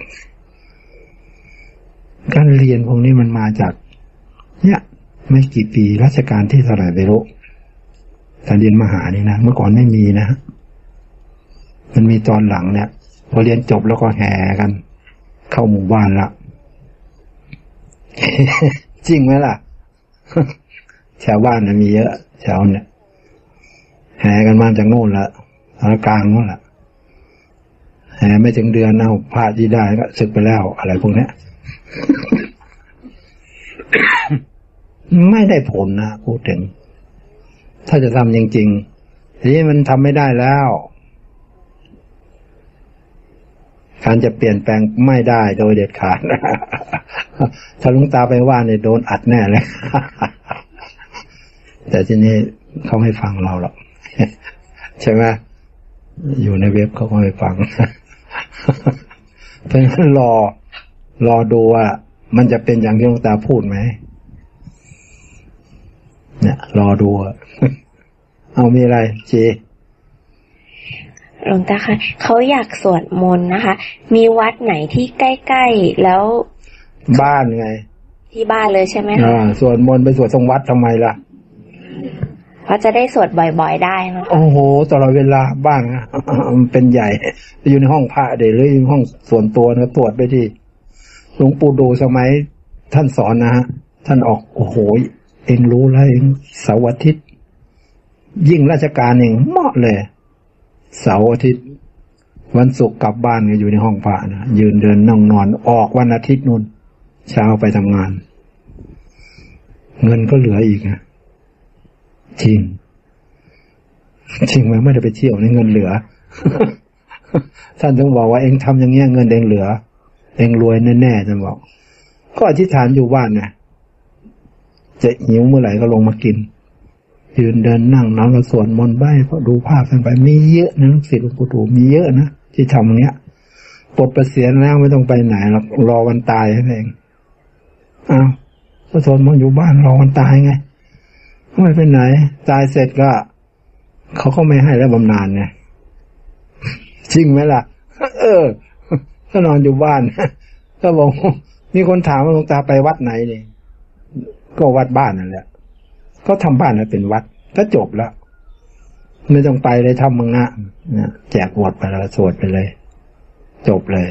การเรียนพวกนี้มันมาจากเนี่ยไม่กี่ปีรัชกาลที่เท่าไหร่ไม่รู้การเรียนมหานี่นะเมื่อก่อนไม่มีนะมันมีตอนหลังเนี่ยพอเรียนจบแล้วก็แห่กันเข้าหมู่บ้านละจริงไหมล่ะชาวบ้านนะมีเยอะแถวเนี่ยแห่กันมาจากโน่นละตอนกลางโน่นละแห่ไม่ถึงเดือนเอาพระที่ได้ก็ศึกไปแล้วอะไรพวกนี้ ไม่ได้ผลนะพูดถึงถ้าจะทำจริงๆทีนี้มันทำไม่ได้แล้วการจะเปลี่ยนแปลงไม่ได้โดยเด็ดขาด ถ้าหลวงตาไปว่าเนี่ยโดนอัดแน่เลย แต่ทีนี้เขาไม่ฟังเราหรอก ใช่ไหมอยู่ในเว็บเขาก็ไม่ฟัง เพราะฉะนั้นรอรอดูว่ามันจะเป็นอย่างที่หลวงตาพูดไหมเนี่ยรอดู เอามีอะไรเจหลวงตาคะเขาอยากสวดมนต์นะคะมีวัดไหนที่ใกล้ๆแล้วบ้านไงที่บ้านเลยใช่ไหมคะอ่าสวดมนต์ไปสวดตรงวัดทำไมล่ะเพราะจะได้สวดบ่อยๆได้นะโอ้โหตลอดเวลาบ้านนะมันเป็นใหญ่อยู่ในห้องพระเดี๋ยวหรือห้องส่วนตัวนะตรวจไปที่หลวงปู่ดูสมัยท่านสอนนะฮะท่านออกโอ้โหเองรู้แล้วเองเสาร์อาทิตย์ยิ่งราชการเองเหมาะเลยเสาร์อาทิตย์วันศุกร์กลับบ้านก็อยู่ในห้องพระนะยืนเดินนั่งนอนออกวันอาทิตย์นู่นเช้าไปทำงานเงินก็เหลืออีกนะจริงจริงไหมไม่ได้ไปเที่ยวในเงินเหลือ ท่านต้องบอกว่าเองทำอย่างเงี้ยเงินเองเหลือเองรวยแน่ๆท่านบอกก็อธิษฐานอยู่บ้านนะจะหิวเมื่อไหร่ก็ลงมากินยืนเดินนั่งนั่งแล้วสวดมนต์ไปเพราะดูภาพกันไปมีเยอะนะลูกศิษย์หลวงปู่ดูมีเยอะนะที่ทำอย่างเงี้ยปลดเกษียณแล้วไม่ต้องไปไหนหรอกรอวันตายนั่นเองอ้าวก็สวดมนต์อยู่บ้านรอวันตายไงไม่ไปไหนตายเสร็จก็เขาก็ไม่ให้แล้วบำนาญไงจริงไหมล่ะเออก็นอนอยู่บ้านก็บอกมีคนถามว่าหลวงตาไปวัดไหนนี่ก็วัดบ้านนั่นแหละก็ทำบ้านให้เป็นวัดก็จบแล้วไม่ต้องไปเลยทำมังนะเนี่ยแจกวดไปแล้วสวดไปเลยจบเลย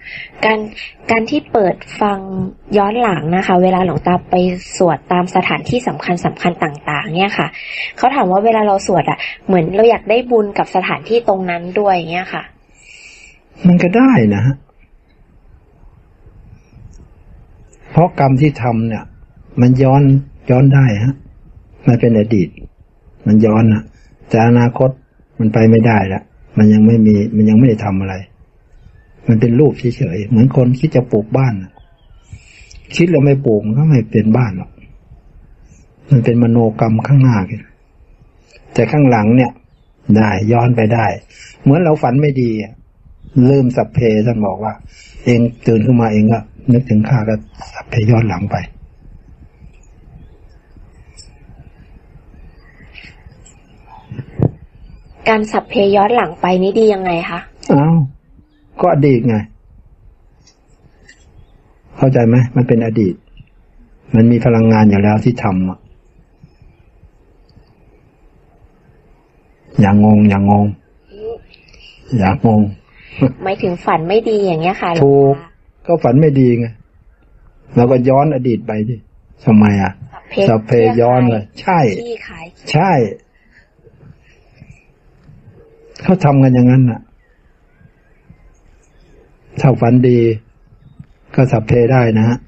การการที่เปิดฟังย้อนหลังนะคะเวลาหลวงตาไปสวดตามสถานที่สำคัญสำคัญต่างๆเนี่ยค่ะเขาถามว่าเวลาเราสวดอ่ะเหมือนเราอยากได้บุญกับสถานที่ตรงนั้นด้วยเงี้ยค่ะมันก็ได้นะเพราะกรรมที่ทำเนี่ยมันย้อนย้อนได้ฮะมันเป็นอดีตมันย้อนนะแต่อนาคตมันไปไม่ได้ละมันยังไม่มีมันยังไม่ได้ทำอะไรมันเป็นรูปเฉยๆเหมือนคนคิดจะปลูกบ้านคิดแล้วไม่ปลูกมันก็ไม่เป็นบ้านหรอกมันเป็นมโนกรรมข้างหน้าแต่ข้างหลังเนี่ยได้ย้อนไปได้เหมือนเราฝันไม่ดีลืมสัพเพท่านบอกว่าเองตื่นขึ้นมาเองก็นึกถึงข้าก็สัพเพย้อนหลังไปการสัพเพย้อนหลังไปนี่ดียังไงคะอ้าวก็อดีตไงเข้าใจไหมมันเป็นอดีตมันมีพลังงานอยู่แล้วที่ทำอ่ะอย่างงงอย่างงงอย่างงงหมายถึงฝันไม่ดีอย่างเงี้ยค่ะถูกก็ฝันไม่ดีไงเราก็ย้อนอดีตไปดิทำไมอ่ะสัพเพย้อนเลยใช่ใช่เขาทำกันอย่างนั้นน่ะถ้าฝันดีก็สัพเพได้นะฮะ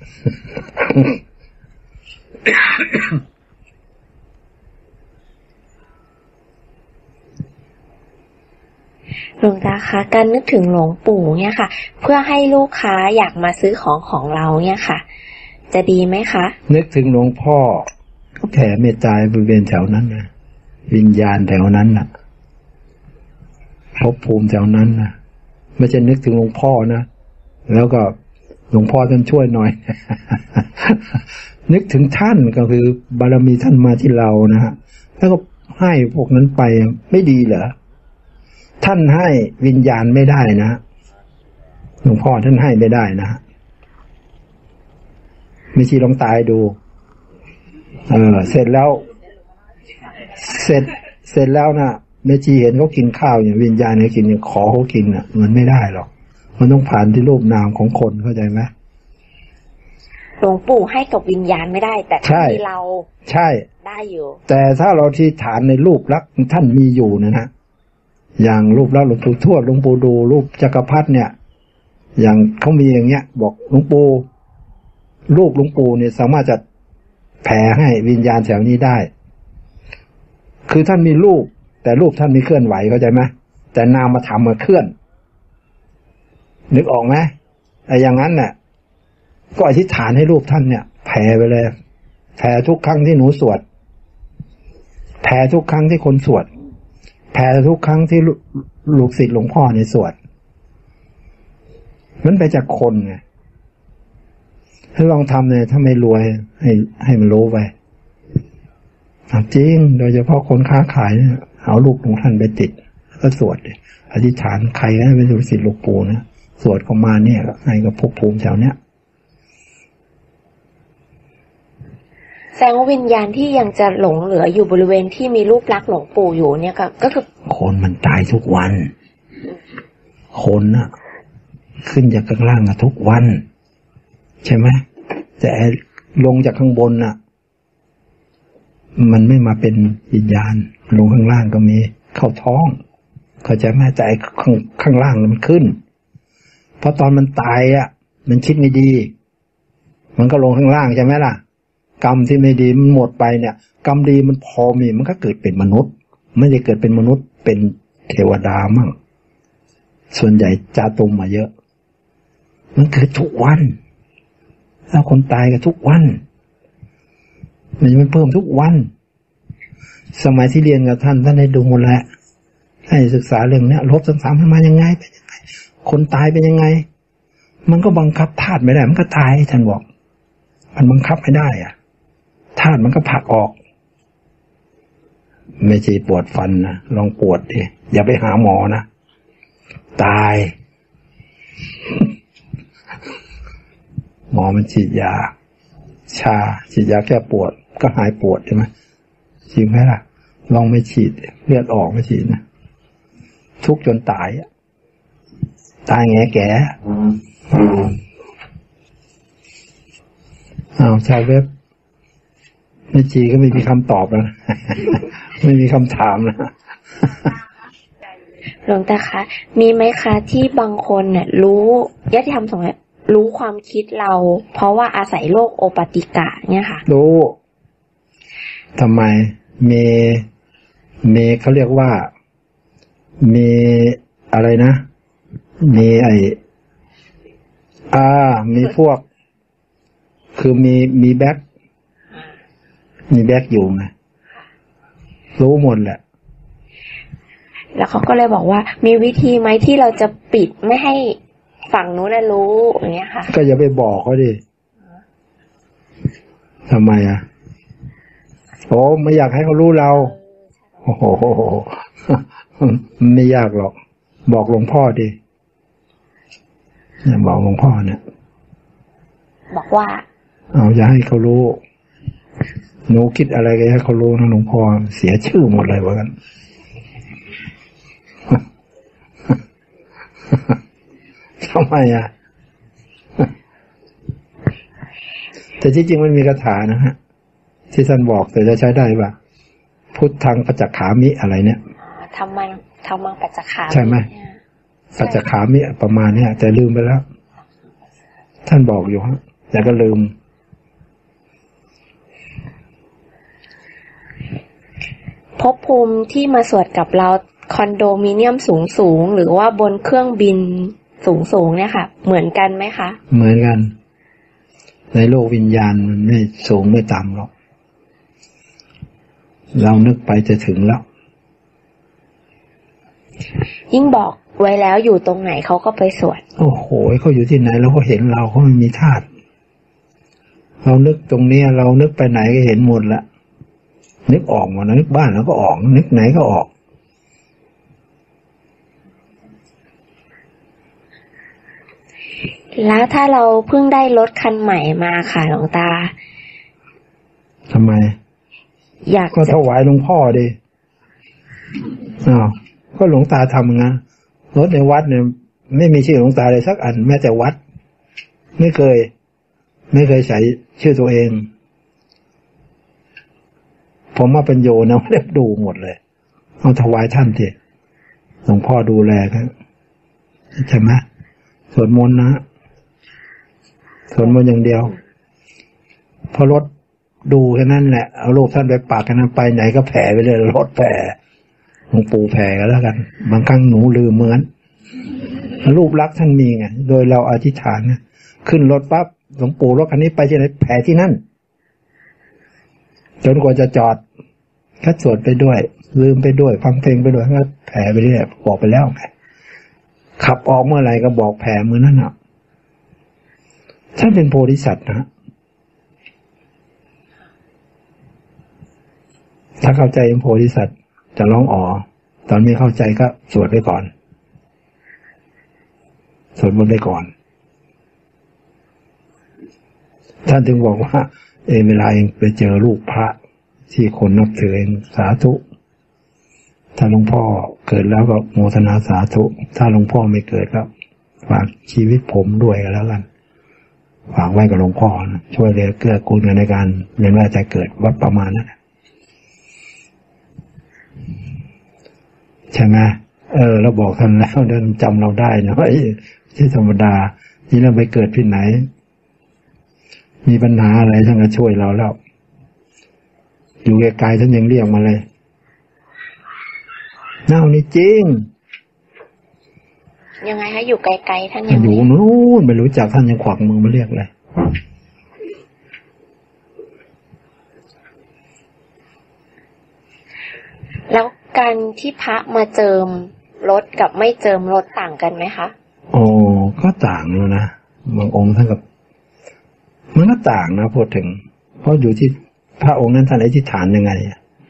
หลวงตาคะการนึกถึงหลวงปู่เนี่ยค่ะเพื่อให้ลูกค้าอยากมาซื้อของของเราเนี่ยค่ะจะดีไหมคะนึกถึงหลวงพ่อก็แผ่เมตตาบริเวณแถวนั้นนะวิญญาณแถวนั้นน่ะภพภูมิแถวนั้นนะไม่ใช่นึกถึงหลวงพ่อนะแล้วก็หลวงพ่อท่านช่วยหน่อย นึกถึงท่านก็คือบารมีท่านมาที่เรานะฮะแล้วก็ให้พวกนั้นไปไม่ดีเหรอท่านให้วิญญาณไม่ได้นะหลวงพ่อท่านให้ไม่ได้นะมีชีลองตายดูเออเสร็จแล้วเสร็จเสร็จแล้วนะแม่ชีเห็นเขากินข้าวอย่างวิญญาณเขากินอย่างขอเขากินอ่ะมันไม่ได้หรอกมันต้องผ่านที่รูปนามของคนเข้าใจไหมหลวงปู่ให้กับวิญญาณไม่ได้แต่ที่เราใช่ได้อยู่แต่ถ้าเราที่ฐานในรูปลักษณ์ท่านมีอยู่นะฮะอย่างรูปลักษณ์หลวงปู่ทวดหลวงปู่ดูรูปจักรพรรดิเนี่ยอย่างเขามีอย่างเงี้ยบอกหลวงปู่รูปหลวงปู่เนี่ยสามารถจะแผ่ให้วิญญาณแถวนี้ได้คือท่านมีรูปแต่รูปท่านไม่เคลื่อนไหวเข้าใจไหมแต่นามธรรมมาเคลื่อนนึกออกไหมไอ้อย่างนั้นเนี่ยก็อธิษฐานให้รูปท่านเนี่ยแผ่ไปเลยแผ่ทุกครั้งที่หนูสวดแผ่ทุกครั้งที่คนสวดแผ่ทุกครั้งที่ลูกศิษย์หลวงพ่อในสวดมันไปจากคนไงให้ลองทำเลยถ้าไม่รวยให้ให้มันรู้ไปจริงโดยเฉพาะคนค้าขายเนี่ยเอาลูกของท่านไปติดก็สวดอธิษฐานใครก็เป็นลูกศิษย์หลวงปู่นะสวดเข้ามาเนี่ยให้กับภพภูมิแถวเนี้ยแสดงว่าวิญญาณที่ยังจะหลงเหลืออยู่บริเวณที่มีรูปลักษณ์หลวงปู่อยู่เนี่ยก็ก็คือคนมันตายทุกวันคนน่ะขึ้นจากข้างล่างทุกวันใช่ไหมแต่ลงจากข้างบนน่ะมันไม่มาเป็นวิญญาณลงข้างล่างก็มีเข้าท้องเข้าใจไหมแต่ข้างข้างล่างมันขึ้นเพราะตอนมันตายอ่ะมันคิดไม่ดีมันก็ลงข้างล่างใช่ไหมล่ะกรรมที่ไม่ดีมันหมดไปเนี่ยกรรมดีมันพอมีมันก็เกิดเป็นมนุษย์ไม่ได้เกิดเป็นมนุษย์เป็นเทวดามั่งส่วนใหญ่จาตุมมาเยอะมันเกิดทุกวันแล้วคนตายกันทุกวันมันเพิ่มทุกวันสมัยที่เรียนกับท่านท่านได้ดูหมดแล้วให้ศึกษาเรื่องนี้ลบสังสารมันมายังไงเป็นยังไงคนตายเป็นยังไงมันก็บังคับธาตุไม่ได้มันก็ตายท่านบอกมันบังคับไม่ได้อ่ะธาตุมันก็ผลักออกไม่ใช่ปวดฟันนะลองปวดดิอย่าไปหาหมอนะตายหมอมันฉีดยาชาฉีดยาแก้ปวดก็หายปวดใช่ไหมจริงไหมล่ะลองไม่ฉีดเลือดออกไม่ฉีดนะทุกจนตายตายแง่แก่อ้าวชาวเว็บไม่จีก็ไม่มีคำตอบแล้ว ไม่มีคำถามนะหลวงตาคะมีไหมคะที่บางคนเนี่ยรู้ญาติธรรมสงฆ์รู้ความคิดเราเพราะว่าอาศัยโลกโอปติกะเนี่ยค่ะรู้ทำไมเมเมเขาเรียกว่าเมอะไรนะเมไออ่ามีพวกคือมีมีแบ็คมีแบ็คอยู่ไงรู้หมดแหละแล้วเขาก็เลยบอกว่ามีวิธีไหมที่เราจะปิดไม่ให้ฝั่งนู้นน่ะรู้อย่างเงี้ยค่ะก็อย่าไปบอกเขาดิทำไมอ่ะโอ้ไม่อยากให้เขารู้เราโอ้โหไม่ยากหรอกบอกหลวงพ่อดิเนี่ยบอกหลวงพ่อเนี่ยบอกว่าเอาอย่าให้เขารู้หนูคิดอะไรก็ให้เขารู้นะหลวงพ่อเสียชื่อหมดเลยว่ากันทำไมอ่ะแต่ที่จริงมันมีคาถานะฮะที่ท่านบอกแต่จะใช้ได้ป่ะพุทธังปัจจขามิอะไรเนี่ยทำมันทำมันปัจจขาใช่ไหมปัจจขามิประมาณเนี้ยแต่ลืมไปแล้วท่านบอกอยู่ฮะแต่ก็ลืมภพภูมิที่มาสวดกับเราคอนโดมิเนียมสูงสูงหรือว่าบนเครื่องบินสูงสูงเนี่ยค่ะเหมือนกันไหมคะเหมือนกันในโลกวิญญาณมันไม่สูงไม่ต่ำหรอกเรานึกไปจะถึงแล้วยิ่งบอกไว้แล้วอยู่ตรงไหนเขาก็ไปสวดโอ้โหเขาอยู่ที่ไหนเราก็เห็นเราเขาไม่มีธาตุเรานึกตรงนี้เรานึกไปไหนก็เห็นหมดละนึกออกหมดนึกบ้านแล้วก็ออกนึกไหนก็ออกแล้วถ้าเราเพิ่งได้รถคันใหม่มาค่ะหลวงตาทำไมอยากก็ถวายหลวงพ่อดิอ้าวก็หลวงตาทำงั้นรถในวัดเนี่ยไม่มีชื่อหลวงตาเลยสักอันแม้แต่วัดไม่เคยไม่เคยใส่ชื่อตัวเองผมมาเป็นโยนะเรียบดูหมดเลยเอาถวายท่านทีหลวงพ่อดูแลครับใช่ไหมสวดมนต์นะสวดมนต์อย่างเดียวพอรถดูแค่นั้นแหละเอารูปท่านไปปักกันนั้นไปไหนก็แผ่ไปเลยรถแผ่หลวงปู่แผ่กันแล้วกันบางครั้งหนูลืมเหมือนรูปลักษณ์ท่านมีไงโดยเราอธิษฐานนะขึ้นรถปั๊บหลวงปู่รถคันนี้ไปที่ไหนแผ่ที่นั่นจนกว่าจะจอดก็สวดไปด้วยลืมไปด้วยฟังเพลงไปด้วยก็แผ่ไปเรื่อยบอกไปแล้วไงขับออกเมื่อไหร่ก็บอกแผ่มือนั่นน่ะท่านเป็นโพธิสัตว์นะถ้าเข้าใจเป็นโพธิสัตว์จะร้องอ๋อตอนไม่เข้าใจก็สวดไปก่อนสวดมนต์ไปก่อนท่านถึงบอกว่าเอเวลาเองไปเจอลูกพระที่คนนับถือเองสาธุถ้าหลวงพ่อเกิดแล้วก็โมทนาสาธุถ้าหลวงพ่อไม่เกิดก็ฝากชีวิตผมด้วยกันแล้วกันฝากไว้กับหลวงพ่อนะช่วยเหลือเกื้อกูลกันในการเรียนว่าจะเกิดวัดประมาณนั้นใช่ไหมเออเราบอกท่านแล้วท่านจำเราได้นะไอ้ที่ธรรมดาที่เราไปเกิดที่ไหนมีปัญหาอะไรท่านก็ช่วยเราแล้วอยู่ไกลๆท่านยังเรียกมาเลยเน่านี่จริงยังไงคะอยู่ไกลๆท่านยังอยู่นู้นไม่รู้จักท่านยังขวักมือมาเรียกเลยแล้วการที่พระมาเจิมรถกับไม่เจิมรถต่างกันไหมคะโอ้ก็ต่างแล้วนะบางองค์ท่านกับมันก็ต่างนะพูดถึงเพราะอยู่ที่พระองค์นั้นท่านอธิษฐานยังไง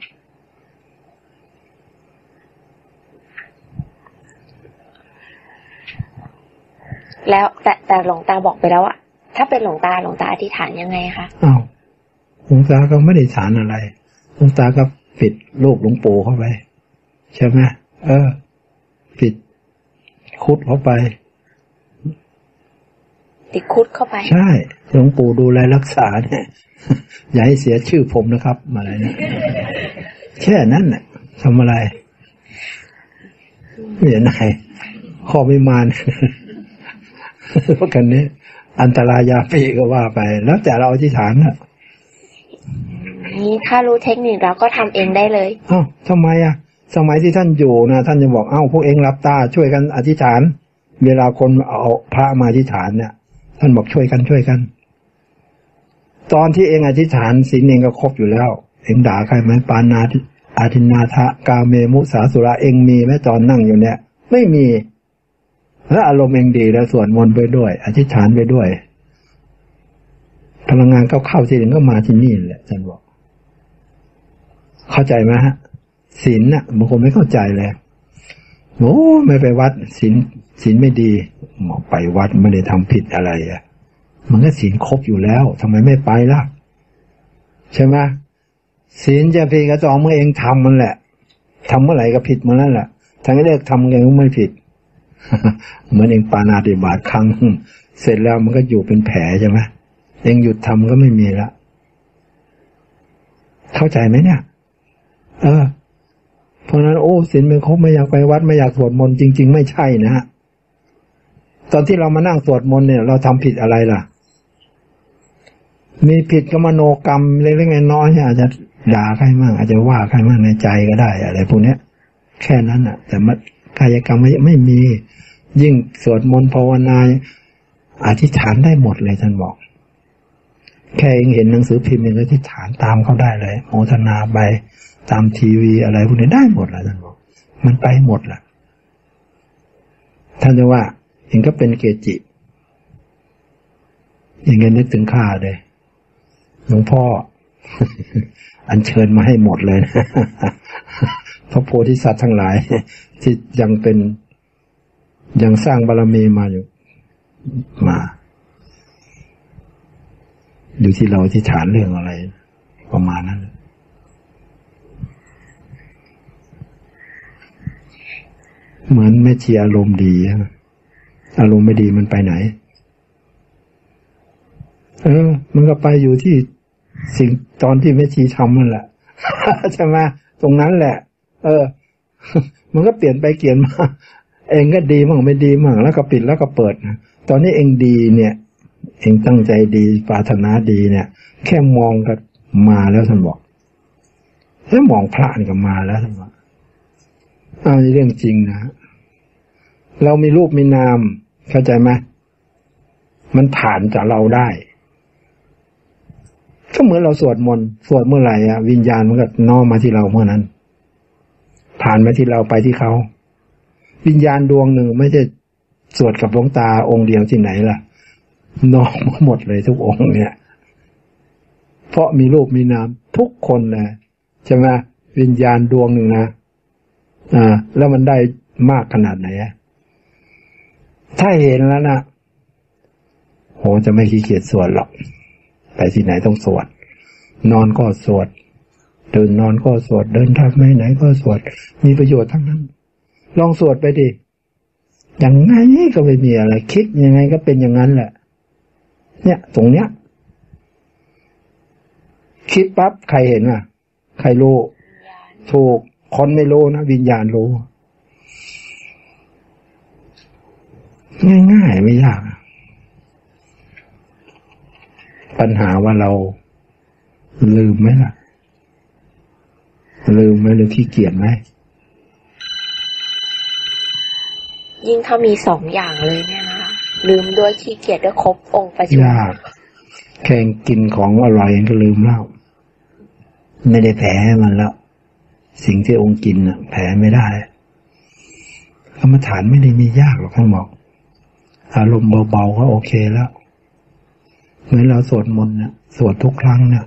แล้วแต่แต่หลวงตาบอกไปแล้วอะถ้าเป็นหลวงตาหลวงตาอธิษฐานยังไงคะอ้าวหลวงตาก็ไม่ได้อธิษฐานอะไรหลวงตาก็ปิดรูปหลวงปู่เข้าไปใช่ไหมเออปิดคุดเข้าไปติดคุดเข้าไปใช่หลวงปู่ดูแลรักษาเนี่ยอย่าให้เสียชื่อผมนะครับอะไรนะแค่นั้นน่ะทำอะไรเหนื่อยไหนข้อไม่มานเพราะกันนี้อันตรายาปีก็ว่าไปแล้วแต่เราอธิษฐานน่ะนี่ถ้ารู้เทคนิคเราก็ทำเองได้เลยอ้าวทำไมอ่ะสมัยที่ท่านอยู่นะท่านจะบอกเอ้าพวกเองรับตาช่วยกันอธิษฐานเวลาคนเอาพระมาอธิษฐานเนี่ยท่านบอกช่วยกันช่วยกันตอนที่เองอธิษฐานศีลเองก็ครบอยู่แล้วเองด่าใครไหมปานาทิอาทินนาทะกาเมมุสาสุระเองมีไหมตอนนั่งอยู่เนี่ยไม่มีแล้วอารมณ์เองดีแล้วสวดมนต์ไปด้วยอธิษฐานไปด้วยพลังงานเข้าเข้าที่เองก็มาที่นี่แหละท่านบอกเข้าใจไหมฮะศีลน่ะบางคนไม่เข้าใจเลยโอ้ไม่ไปวัดศีลศีลไม่ดีหมอไปวัดไม่ได้ทำผิดอะไรอ่ะมันก็ศีลครบอยู่แล้วทำไมไม่ไปล่ะใช่ไหมศีลจะผิดก็ต้องเมื่อเองทำมันแหละทำเมื่อไหร่ก็ผิดเมื่อนั้นแหละทั้งที่เลิกทำเองก็ไม่ผิด เหมือนเองปาณาติบาตครั้งเสร็จแล้วมันก็อยู่เป็นแผลใช่ไหมเองหยุดทำก็ไม่มีละเข้าใจไหมเนี่ยเออเพราะนั้นโอ้ศีลไม่ครบไม่อยากไปวัดไม่อยากสวดมนต์จริงๆไม่ใช่นะฮะตอนที่เรามานั่งสวดมนต์เนี่ยเราทำผิดอะไรล่ะมีผิดก็มโนกรรมเล็กๆน้อยๆอาจจะด่าใครมั่งอาจจะว่าใครมั่งในใจก็ได้อะไรพวกนี้แค่นั้นอ่ะแต่มัดกายกรรมไม่ไม่มียิ่งสวดมนต์ภาวนาอธิษฐานได้หมดเลยท่านบอกแค่เองเห็นหนังสือพิมพ์เองอธิษฐานตามเขาได้เลยโมทนาไปตามทีวีอะไรพวกนี้ได้หมดแล้วท่านบอกมันไปหมดแหละท่านจะว่าเองก็เป็นเกจิอย่างเงี้ยนึกถึงข้าเลยหลวงพ่อ อัญเชิญมาให้หมดเลยนะ พระโพธิสัตว์ทั้งหลายที่ยังเป็นยังสร้างบารมีมาอยู่มาอยู่ที่เราที่ฐานเรื่องอะไรประมาณนั้นเหมือนแม่ชีอารมณ์ดีอารมณ์ไม่ดีมันไปไหนเออมันก็ไปอยู่ที่สิ่งตอนที่แม่ชีทำนั่นแหละ ใช่ไหมตรงนั้นแหละเออ มันก็เปลี่ยนไปเปลี่ยนมาเองก็ดีมั่งไม่ดีมั่งแล้วก็ปิดแล้วก็เปิดนะตอนนี้เองดีเนี่ยเองตั้งใจดีปรารถนาดีเนี่ยแค่มองก็มาแล้วท่านบอกแค่มองพระนี่ก็มาแล้วท่านบอกอ้าวนี่เรื่องจริงนะเรามีรูปมีนามเข้าใจไหมมันผ่านจากเราได้ก็เหมือนเราสวดมนต์สวดเมื่อไหร่อ่ะวิญญาณมันก็น้อมมาที่เราเมื่อนั้นผ่านมาที่เราไปที่เขาวิญญาณดวงหนึ่งไม่ใช่สวดกับหลวงตาองค์เดียวที่ไหนล่ะน้อมมาหมดเลยทุกองค์เนี่ยเพราะมีรูปมีนามทุกคนนะใช่ไหมวิญญาณดวงหนึ่งนะอ่าแล้วมันได้มากขนาดไหนอ่ะถ้าเห็นแล้วนะโหจะไม่ขี้เกียจสวดหรอกไปที่ไหนต้องสวดนอนก็สวดเดินนอนก็สวดเดินทางไปไหนก็สวดมีประโยชน์ทั้งนั้นลองสวดไปดิอย่างไงก็ไม่มีอะไรคิดยังไงก็เป็นอย่างนั้นแหละเนี่ยตรงเนี้ยคิดปั๊บใครเห็นอ่ะใครรู้ถูกคนไม่รู้นะวิญญาณรู้ง่ายๆไม่ยากปัญหาว่าเราลืมไหมล่ะลืมไหมหรือขี้เกียจไหมยิ่งถ้ามีสองอย่างเลยเนี่ยนะลืมด้วยขี้เกียจด้วยครบองค์ประชุมยากแข่งกินของอร่อยเองก็ลืมแล้วไม่ได้แผลมันแล้วสิ่งที่องค์กินน่ะแผลไม่ได้กรรมฐานไม่ได้มียากหรอกท่านบอกอารมณ์เบาๆก็โอเคแล้วเหมือนเราสวดมนต์เนี่ยสวดทุกครั้งเนี่ย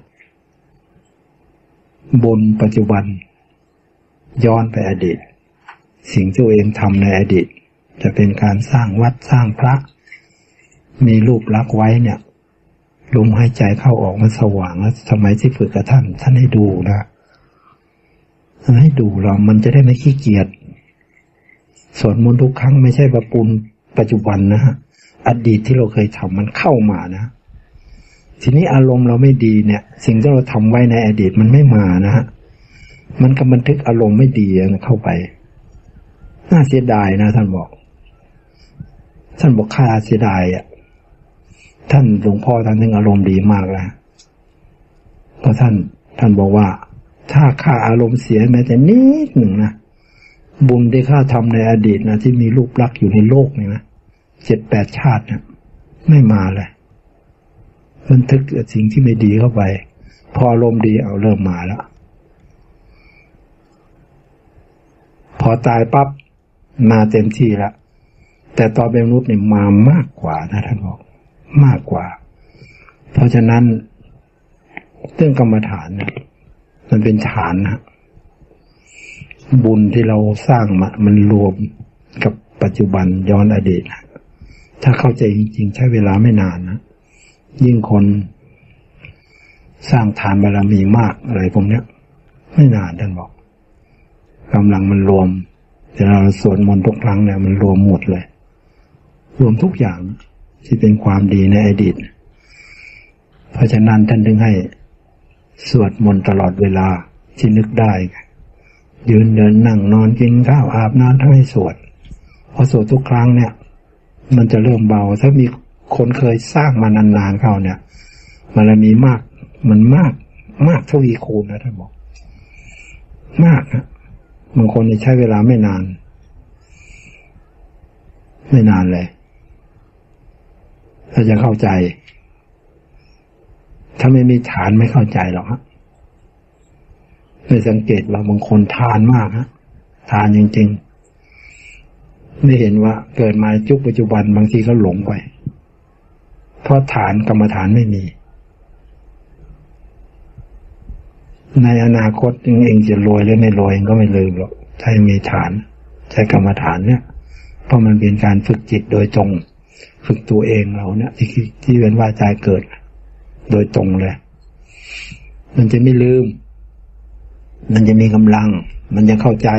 บนปัจจุบันย้อนไปอดีตสิ่งที่ตัวเองทำในอดีตจะเป็นการสร้างวัดสร้างพระมีรูปลักษณ์ไว้เนี่ยลมหายใจเข้าออกมันสว่างแล้วสมัยที่ฝึกกับท่านท่านให้ดูนะให้ดูเรามันจะได้ไม่ขี้เกียจสวดมนต์ทุกครั้งไม่ใช่ประปุนปัจจุบันนะฮะอดีตที่เราเคยทำมันเข้ามานะทีนี้อารมณ์เราไม่ดีเนี่ยสิ่งที่เราทำไว้ในอดีตมันไม่มานะฮะมันก็บันทึกอารมณ์ไม่ดีเข้าไปน่าเสียดายนะท่านบอกท่านบอกค่าเสียดายอ่ะท่านหลวงพ่อท่านถึงอารมณ์ดีมากแล้วเพราะท่านท่านบอกว่าถ้าข้าอารมณ์เสียแม้แต่นิดหนึ่งนะบุญที่ข้าทำในอดีตนะที่มีรูปลักษณ์อยู่ในโลกนี่นะเจ็ดแปดชาติเนี่ยไม่มาเลยบันทึกสิ่งที่ไม่ดีเข้าไปพออารมณ์ดีเอาเริ่มมาแล้วพอตายปั๊บมาเต็มที่แล้วแต่ตอนเป็นมนุษย์เนี่ยมามากกว่านะท่านบอกมากกว่าเพราะฉะนั้นเรื่องกรรมฐานเนี่ยมันเป็นฐานนะบุญที่เราสร้างมามันรวมกับปัจจุบันย้อนอดีตนะถ้าเข้าใจจริงๆใช้เวลาไม่นานนะยิ่งคนสร้างฐานบารมีมากอะไรพวกนี้ไม่นานท่านบอกกำลังมันรวมแต่เราสวดมนต์ทุกครั้งเนี่ยมันรวมหมดเลยรวมทุกอย่างที่เป็นความดีในอดีตเพราะฉะนั้นท่านถึงให้สวดมนต์ตลอดเวลาที่นึกได้ยืนเดินนั่งนอนกินข้าวอาบน้ำทั้งให้สวดพอสวดทุกครั้งเนี่ยมันจะเริ่มเบาถ้ามีคนเคยสร้างมานานๆเข้าเนี่ยมันมีมากมันมากมากทวีคูณนะท่านบอกมากนะบางคนใช้เวลาไม่นานไม่นานเลยถ้าจะเข้าใจถ้าไม่มีฐานไม่เข้าใจหรอกฮะไม่สังเกตว่าบางคนทานมากฮะทานจริงๆไม่เห็นว่าเกิดมาจุกปัจจุบันบางทีก็หลงไปเพราะฐานกรรมฐานไม่มีในอนาคตเองเองจะรวยหรือไม่รวยเองก็ไม่ลืมหรอกใช้มีฐานใช้กรรมฐานเนี่ยเพราะมันเป็นการฝึกจิตโดยตรงฝึกตัวเองเราเนี่ยที่ที่เป็นว่าใจเกิดโดยตรงเลยมันจะไม่ลืมมันจะมีกำลังมันจะเข้าใจ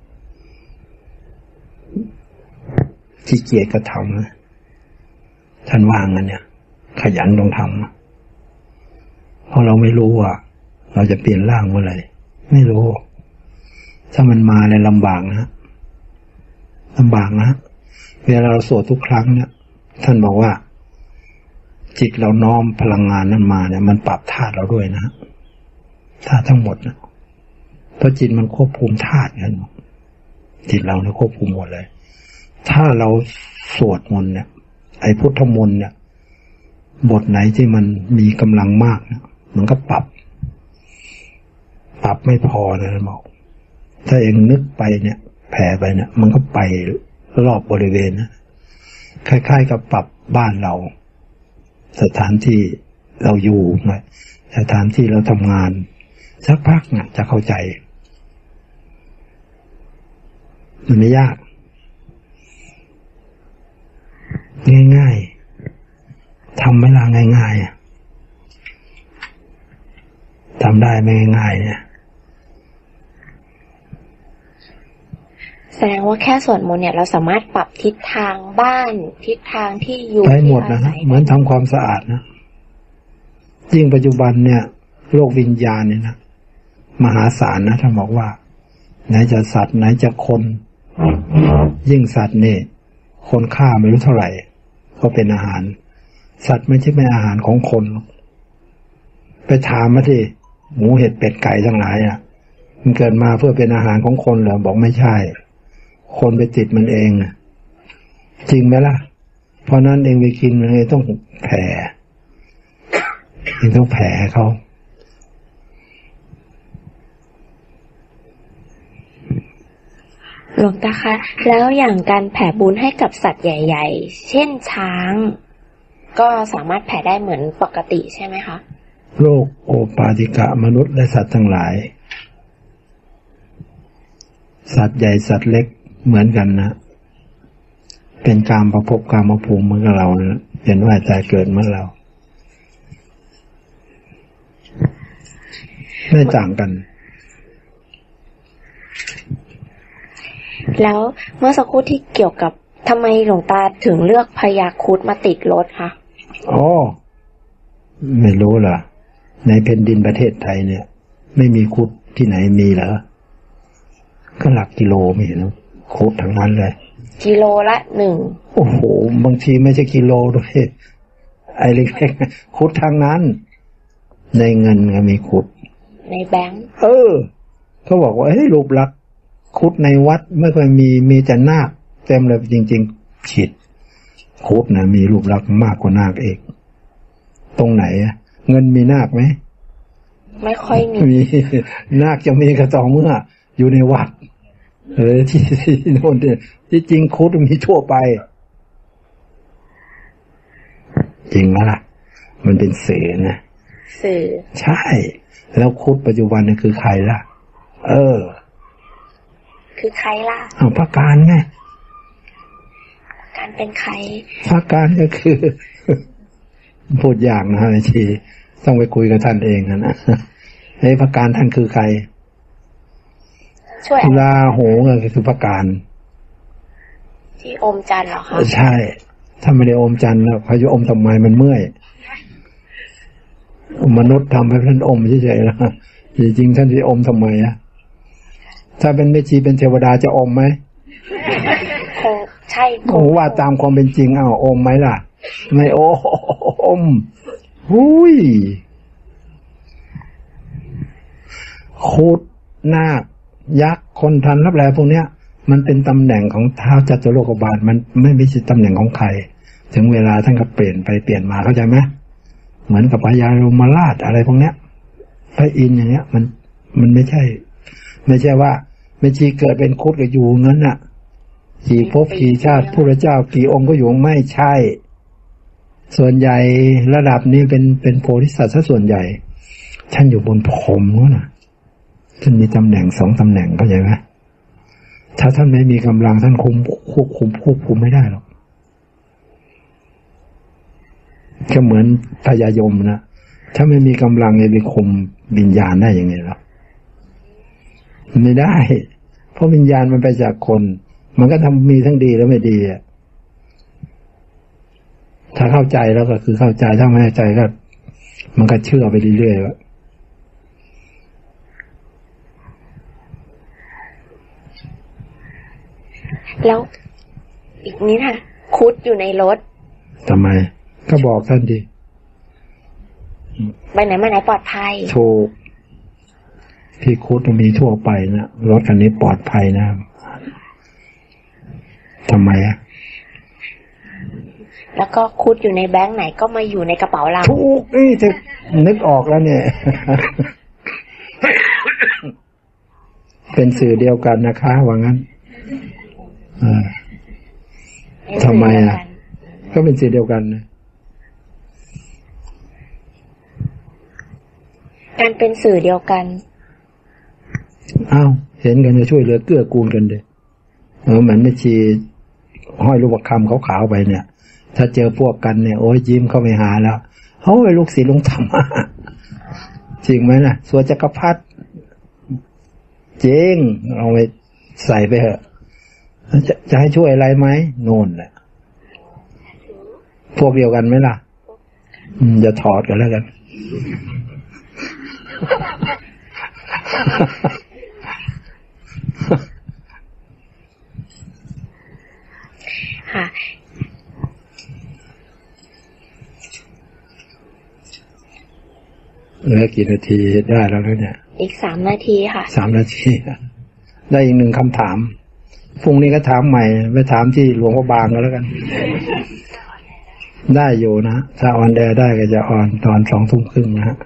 ขี้เกียจก็ทำนะท่านว่างกันเนี่ยขยันต้องทำเพราะเราไม่รู้ว่าเราจะเปลี่ยนร่างเมื่อไหร่ไม่รู้ถ้ามันมาเลยลำบากนะลำบากนะเวลาเราสวดทุกครั้งเนี่ยท่านบอกว่าจิตเราน้อมพลังงานนั้นมาเนี่ยมันปรับธาตุเราด้วยนะธาตุทั้งหมดนะเพราะจิตมันควบคุมธาตุกันจิตเราเนี่ยควบคุมหมดเลยถ้าเราสวดมนต์เนี่ยไอ้พุทธมนต์เนี่ยบทไหนที่มันมีกำลังมากนะมันก็ปรับปรับไม่พอนะบอกถ้าเองนึกไปเนี่ยแผ่ไปเนี่ยมันก็ไปรอบบริเวณนะคล้ายๆกับปรับบ้านเราสถานที่เราอยู่นะสถานที่เราทำงานสักพักเนี่ยจะเข้าใจมันไม่ยากง่ายๆทำเวลาง่ายๆทำได้ไม่ง่ายเนี่ยแสดงว่าแค่สวดมนต์เนี่ยเราสามารถปรับทิศทางบ้านทิศทางที่อยู่ได้หมดนะฮะเหมือนทำความสะอาดนะยิ่งปัจจุบันเนี่ยโลกวิญญาณเนี่ยนะมหาศาลนะท่านบอกว่าไหนจะสัตว์ไหนจะคนยิ่งสัตว์เนี่ยคนฆ่าไม่รู้เท่าไหร่ก็เป็นอาหารสัตว์ไม่ใช่เป็นอาหารของคนไปถามมาที่หมูเห็ดเป็ดไก่ทั้งหลายอ่ะมันเกิดมาเพื่อเป็นอาหารของคนเหรอบอกไม่ใช่คนไปติดมันเองจริงไหมล่ะเพราะนั้นเองไปกินมันเลยต้องแผ่เองต้องแผ่เขาหลวงตาคะแล้วอย่างการแผ่บุญให้กับสัตว์ใหญ่ๆเช่นช้างก็สามารถแผ่ได้เหมือนปกติใช่ไหมคะโรคโอปาติกะมนุษย์และสัตว์ทั้งหลายสัตว์ใหญ่สัตว์เล็กเหมือนกันนะเป็นกามประภพกามภูมิเหมือนกับเรานะเห็นว่าใจเกิดเหมือนเราไม่ต่างกันแล้วเมื่อสักครู่ที่เกี่ยวกับทำไมหลวงตาถึงเลือกพญาครุฑมาติดรถคะอ๋อไม่รู้เหรอในแผ่นดินประเทศไทยเนี่ยไม่มีครุฑที่ไหนมีเหรอก็หลักกิโลไม่เห็นครุฑทั้งนั้นเลยกิโลละหนึ่งโอ้โหบางทีไม่ใช่กิโลด้วยไอ้เล็กๆครุฑทั้งนั้นในเงินก็มีครุฑในแบงค์เออเขาบอกว่าเฮ้ยรูปลักษณ์ครุฑในวัดไม่ค่อยมีมีแต่นาคเต็มเลยจริงๆผิดครุฑนะมีรูปลักษณ์มากกว่านาคเอกตรงไหนอะเงินมีนาคไหมไม่ค่อยมีมีนาคจะมีกระต่อเมื่ออยู่ในวัดเออที่ที่โน่นเนี่ยที่จริงครุฑมีทั่วไปจริงไหมล่ะมันเป็นสื่อนะสื่อใช่แล้วครุฑปัจจุบันนี่คือใครล่ะเออคือใครล่ะอ้าวพระการไงการเป็นใครพระการก็คือพูดยากนะไอ้ทีต้องไปคุยกับท่านเองนะไอ้พระการท่านคือใครช่วยลาโหก็คือพระการที่อมจันทร์เหรอคะใช่ถ้าไม่ได้อมจันทร์แล้วเขาจะอมทำไมมันเมื่อยมนุษย์ทำให้ท่านอมเฉยๆนะจริงๆท่านจะอมทำไมอะถ้าเป็นแม่ชีเป็นเทวดาจะอมไหมคงใช่คงว่าตามความเป็นจริงอ้าวอมไหมล่ะไม่โอมหุยโคตรนาคยักษ์คนทันรับแลพวกเนี้ยมันเป็นตำแหน่งของท้าวจัตุโลกบาลมันไม่ใช่ตำแหน่งของใครถึงเวลาท่านก็เปลี่ยนไปเปลี่ยนมาเข้าใจไหมเหมือนกับพญายมราชอะไรพวกเนี้ยพระอินทร์อย่างเงี้ยมันมันไม่ใช่ไม่ใช่ว่าไม่ชีเกิดเป็นครุฑก็อยู่งั้นน่ะกี่ภพกี่ชาติพระเจ้ากี่องค์ก็อยู่ไม่ใช่ส่วนใหญ่ระดับนี้เป็นเป็นโพธิสัตว์ซะส่วนใหญ่ท่านอยู่บนพรหมนู้นน่ะท่านมีตำแหน่งสองตำแหน่งเข้าใจไหมถ้าท่านไม่มีกำลังท่านคุมควบคุมควบคุมไม่ได้หรอกก็เหมือนพญายมนะถ้าไม่มีกำลังจะไปคุมวิญญาณได้ยังไงล่ะไม่ได้เพราะวิญญาณมันไปจากคนมันก็ทำมีทั้งดีและไม่ดีอ่ะถ้าเข้าใจแล้วก็คือเข้าใจถ้าไม่เข้าใจก็มันก็เชื่อไปเรื่อยๆว่าแล้วอีกนี้ค่ะครุฑอยู่ในรถทำไมก็บอกท่านดิไปไหนมาไหนปลอดภัยถูกที่ครุฑมีทั่วไปนะรถคันนี้ปลอดภัยนะทำไมอ่ะแล้วก็ครุฑอยู่ในแบงค์ไหนก็มาอยู่ในกระเป๋าเราถูกนี่จะนึกออกแล้วเนี่ย เป็นสื่อเดียวกันนะคะว่างั้นทำไมอ่ะก็เป็นสื่อเดียวกันนะการเป็นสื่อเดียวกันอ้าวเห็นกันจะช่วยเหลือเกื้อกูลกันเลยเออเหมือนแม่ชีห้อยลูกประคำขาวๆไปเนี่ยถ้าเจอพวกกันเนี่ยโอ้ยยิ้มเข้าไปหาแล้วเฮ้ยลูกศิษย์ลุงธรรมะจริงไหมล่ะสวดจักรพรรดิเจ๊งเอาไปใส่ไปเถอะจะจะให้ช่วยอะไรไหมโน่นแหละพวกเดียวกันไหมล่ะอืมจะถอดกันแล้วกันค่ะเหลือกี่นาทีได้แล้วเนี่ยอีกสามนาทีค่ะสามนาทีได้อีกหนึ่งคำถามพรุ่งนี้ก็ถามใหม่ไปถามที่หลวงพ่อบางก็แล้วกันได้อยู่นะถ้าออนแดร์ได้ก็จะออนตอนสองทุ่มครึ่งนะฮะ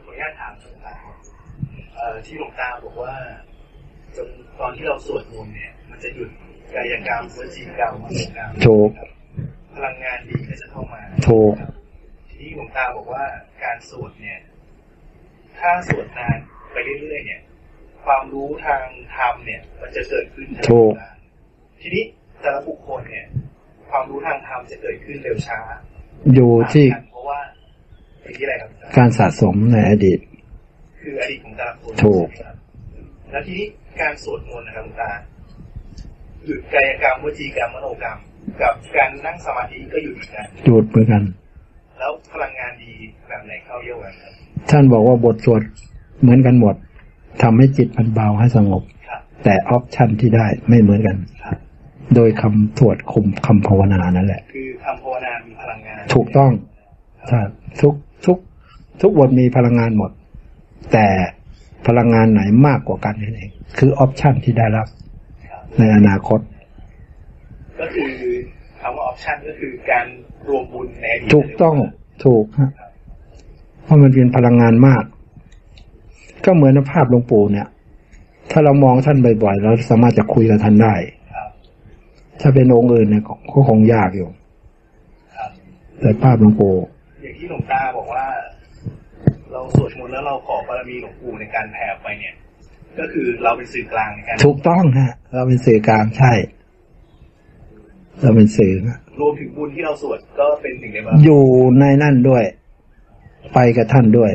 ที่หลวงตาบอกว่าจนตอนที่เราสวดมนต์เนี่ยมันจะหยุดกายกรรมวจีกรรมมโนกรรมถูกพลังงานดีก็จะเข้ามาถูกที่หลวงตาบอกว่าการสวดเนี่ยถ้าสวดนานไปเรื่อยๆเนี่ยความรู้ทางธรรมเนี่ยมันจะเกิดขึ้นถูกทีนี้แต่ละบุคคลเนี่ยความรู้ทางธรรมจะเกิดขึ้นเร็วช้าอยู่ที่เพราะว่าที่อะไรครับการสะสมในอดีตคืออดีตของแต่ละคนถูกแล้วทีนี้การสวดมนต์นะครับหลวงตาหยุดกายกรรมวจีกรรมมโนกรรมกับการนั่งสมาธิก็หยุดเหมือนกันหยุดเหมือนกันแล้วพลังงานดีแบบไหนเข้าเยอะกว่ากันท่านบอกว่าบทสวดเหมือนกันหมดทำให้จิตมันเบาให้สงบแต่ออปชันที่ได้ไม่เหมือนกันโดยคำสวดคมคำภาวนานั่นแหละคือคำภาวนามีพลังงานถูกต้องใช่ทุกทุกทุกบทมีพลังงานหมดแต่พลังงานไหนมากกว่ากันนั่นเองคือออปชันที่ได้รับในอนาคตก็คือคำว่าออปชันก็คือการรวมบุญในอดีตถูกต้องถูกฮะเพราะมันเป็นพลังงานมากก็เหมือนภาพหลวงปู่เนี่ยถ้าเรามองท่านบ่อยๆเราสามารถจะคุยกับท่านได้ถ้าเป็นองค์อื่นเนี่ยก็คงยากอยู่แต่ภาพหลวงปู่อย่างที่หลวงตาบอกว่าเราสวดมนต์แล้วเราขอบารมีหลวงปู่ในการแผ่ไปเนี่ยก็คือเราเป็นสื่อกลางในการถูกต้องฮะเราเป็นสื่อกลางใช่เราเป็นสื่อนะรวมถึงบุญที่เราสวดก็เป็นหนึ่งในบารมีอยู่ในนั่นด้วยไปกับท่านด้วย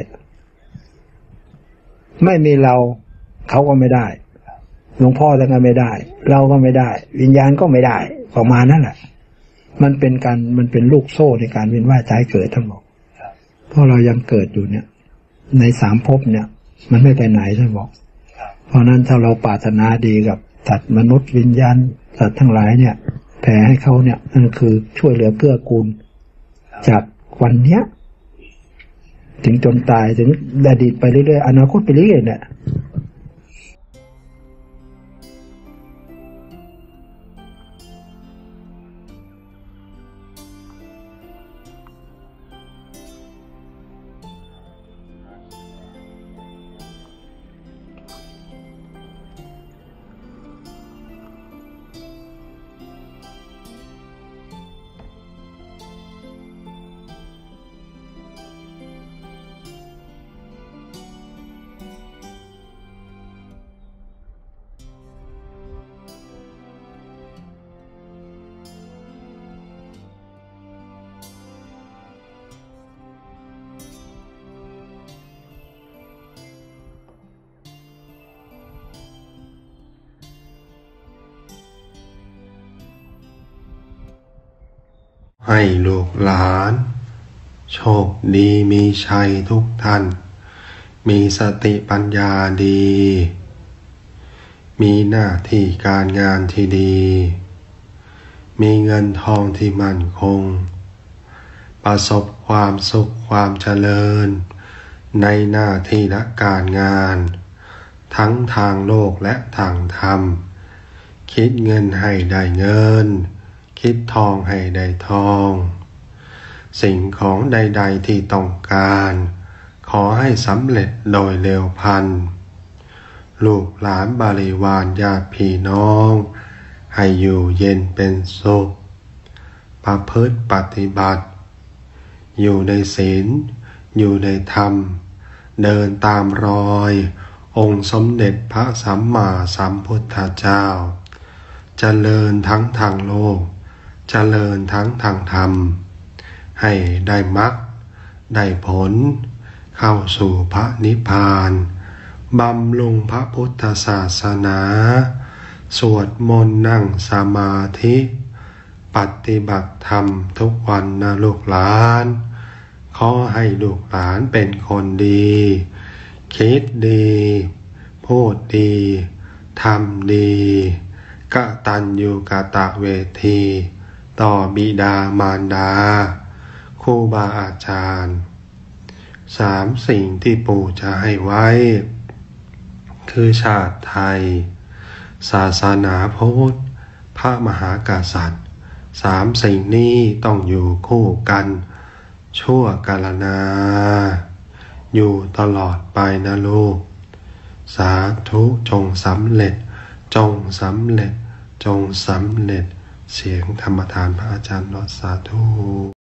ไม่มีเราเขาก็ไม่ได้หลวงพ่อท่านก็ไม่ได้เราก็ไม่ได้วิญญาณก็ไม่ได้ประมาณนั้นแหละมันเป็นการมันเป็นลูกโซ่ในการเวียนว่ายตายเกิดท่านบอกเพราะเรายังเกิดอยู่เนี่ยในสามภพเนี่ยมันไม่ไปไหนท่านบอกเพราะนั้นถ้าเราปรารถนาดีกับสัตว์มนุษย์วิญญาณสัตว์ทั้งหลายเนี่ยแผ่ให้เขาเนี่ยนั่นคือช่วยเหลือเกื้อกูลจากวันเนี้ยถึงจนตายถึงอดีตไปเรื่อยๆอนาคตไปเรื่อยๆเนี่ยให้ลูกหลานโชคดีมีชัยทุกท่านมีสติปัญญาดีมีหน้าที่การงานที่ดีมีเงินทองที่มั่นคงประสบความสุขความเจริญในหน้าที่และการงานทั้งทางโลกและทางธรรมคิดเงินให้ได้เงินคิดทองให้ได้ทองสิ่งของใดๆที่ต้องการขอให้สำเร็จโดยเร็วพลันลูกหลานบริวารญาติพี่น้องให้อยู่เย็นเป็นสุขประพฤติปฏิบัติอยู่ในศีลอยู่ในธรรมเดินตามรอยองค์สมเด็จพระสัมมาสัมพุทธเจ้าเจริญทั้งทางโลกเจริญทั้งทางธรรมให้ได้มรรคได้ผลเข้าสู่พระนิพพานบำรุงพระพุทธศาสนาสวดมนต์นั่งสมาธิปฏิบัติธรรมทุกวันนะลูกหลานขอให้ลูกหลานเป็นคนดีคิดดีพูดดีทำดีกตัญญูกตเวทีต่อบิดามารดาครูบาอาจารย์สามสิ่งที่ปู่จะให้ไว้คือชาติไทยศาสนาพุทธพระมหากษัตริย์สามสิ่งนี้ต้องอยู่คู่กันชั่วกาลนานอยู่ตลอดไปนะลูกสาธุจงสำเร็จจงสำเร็จจงสำเร็จเสียงธรรมทานพระอาจารย์รอดสาธุ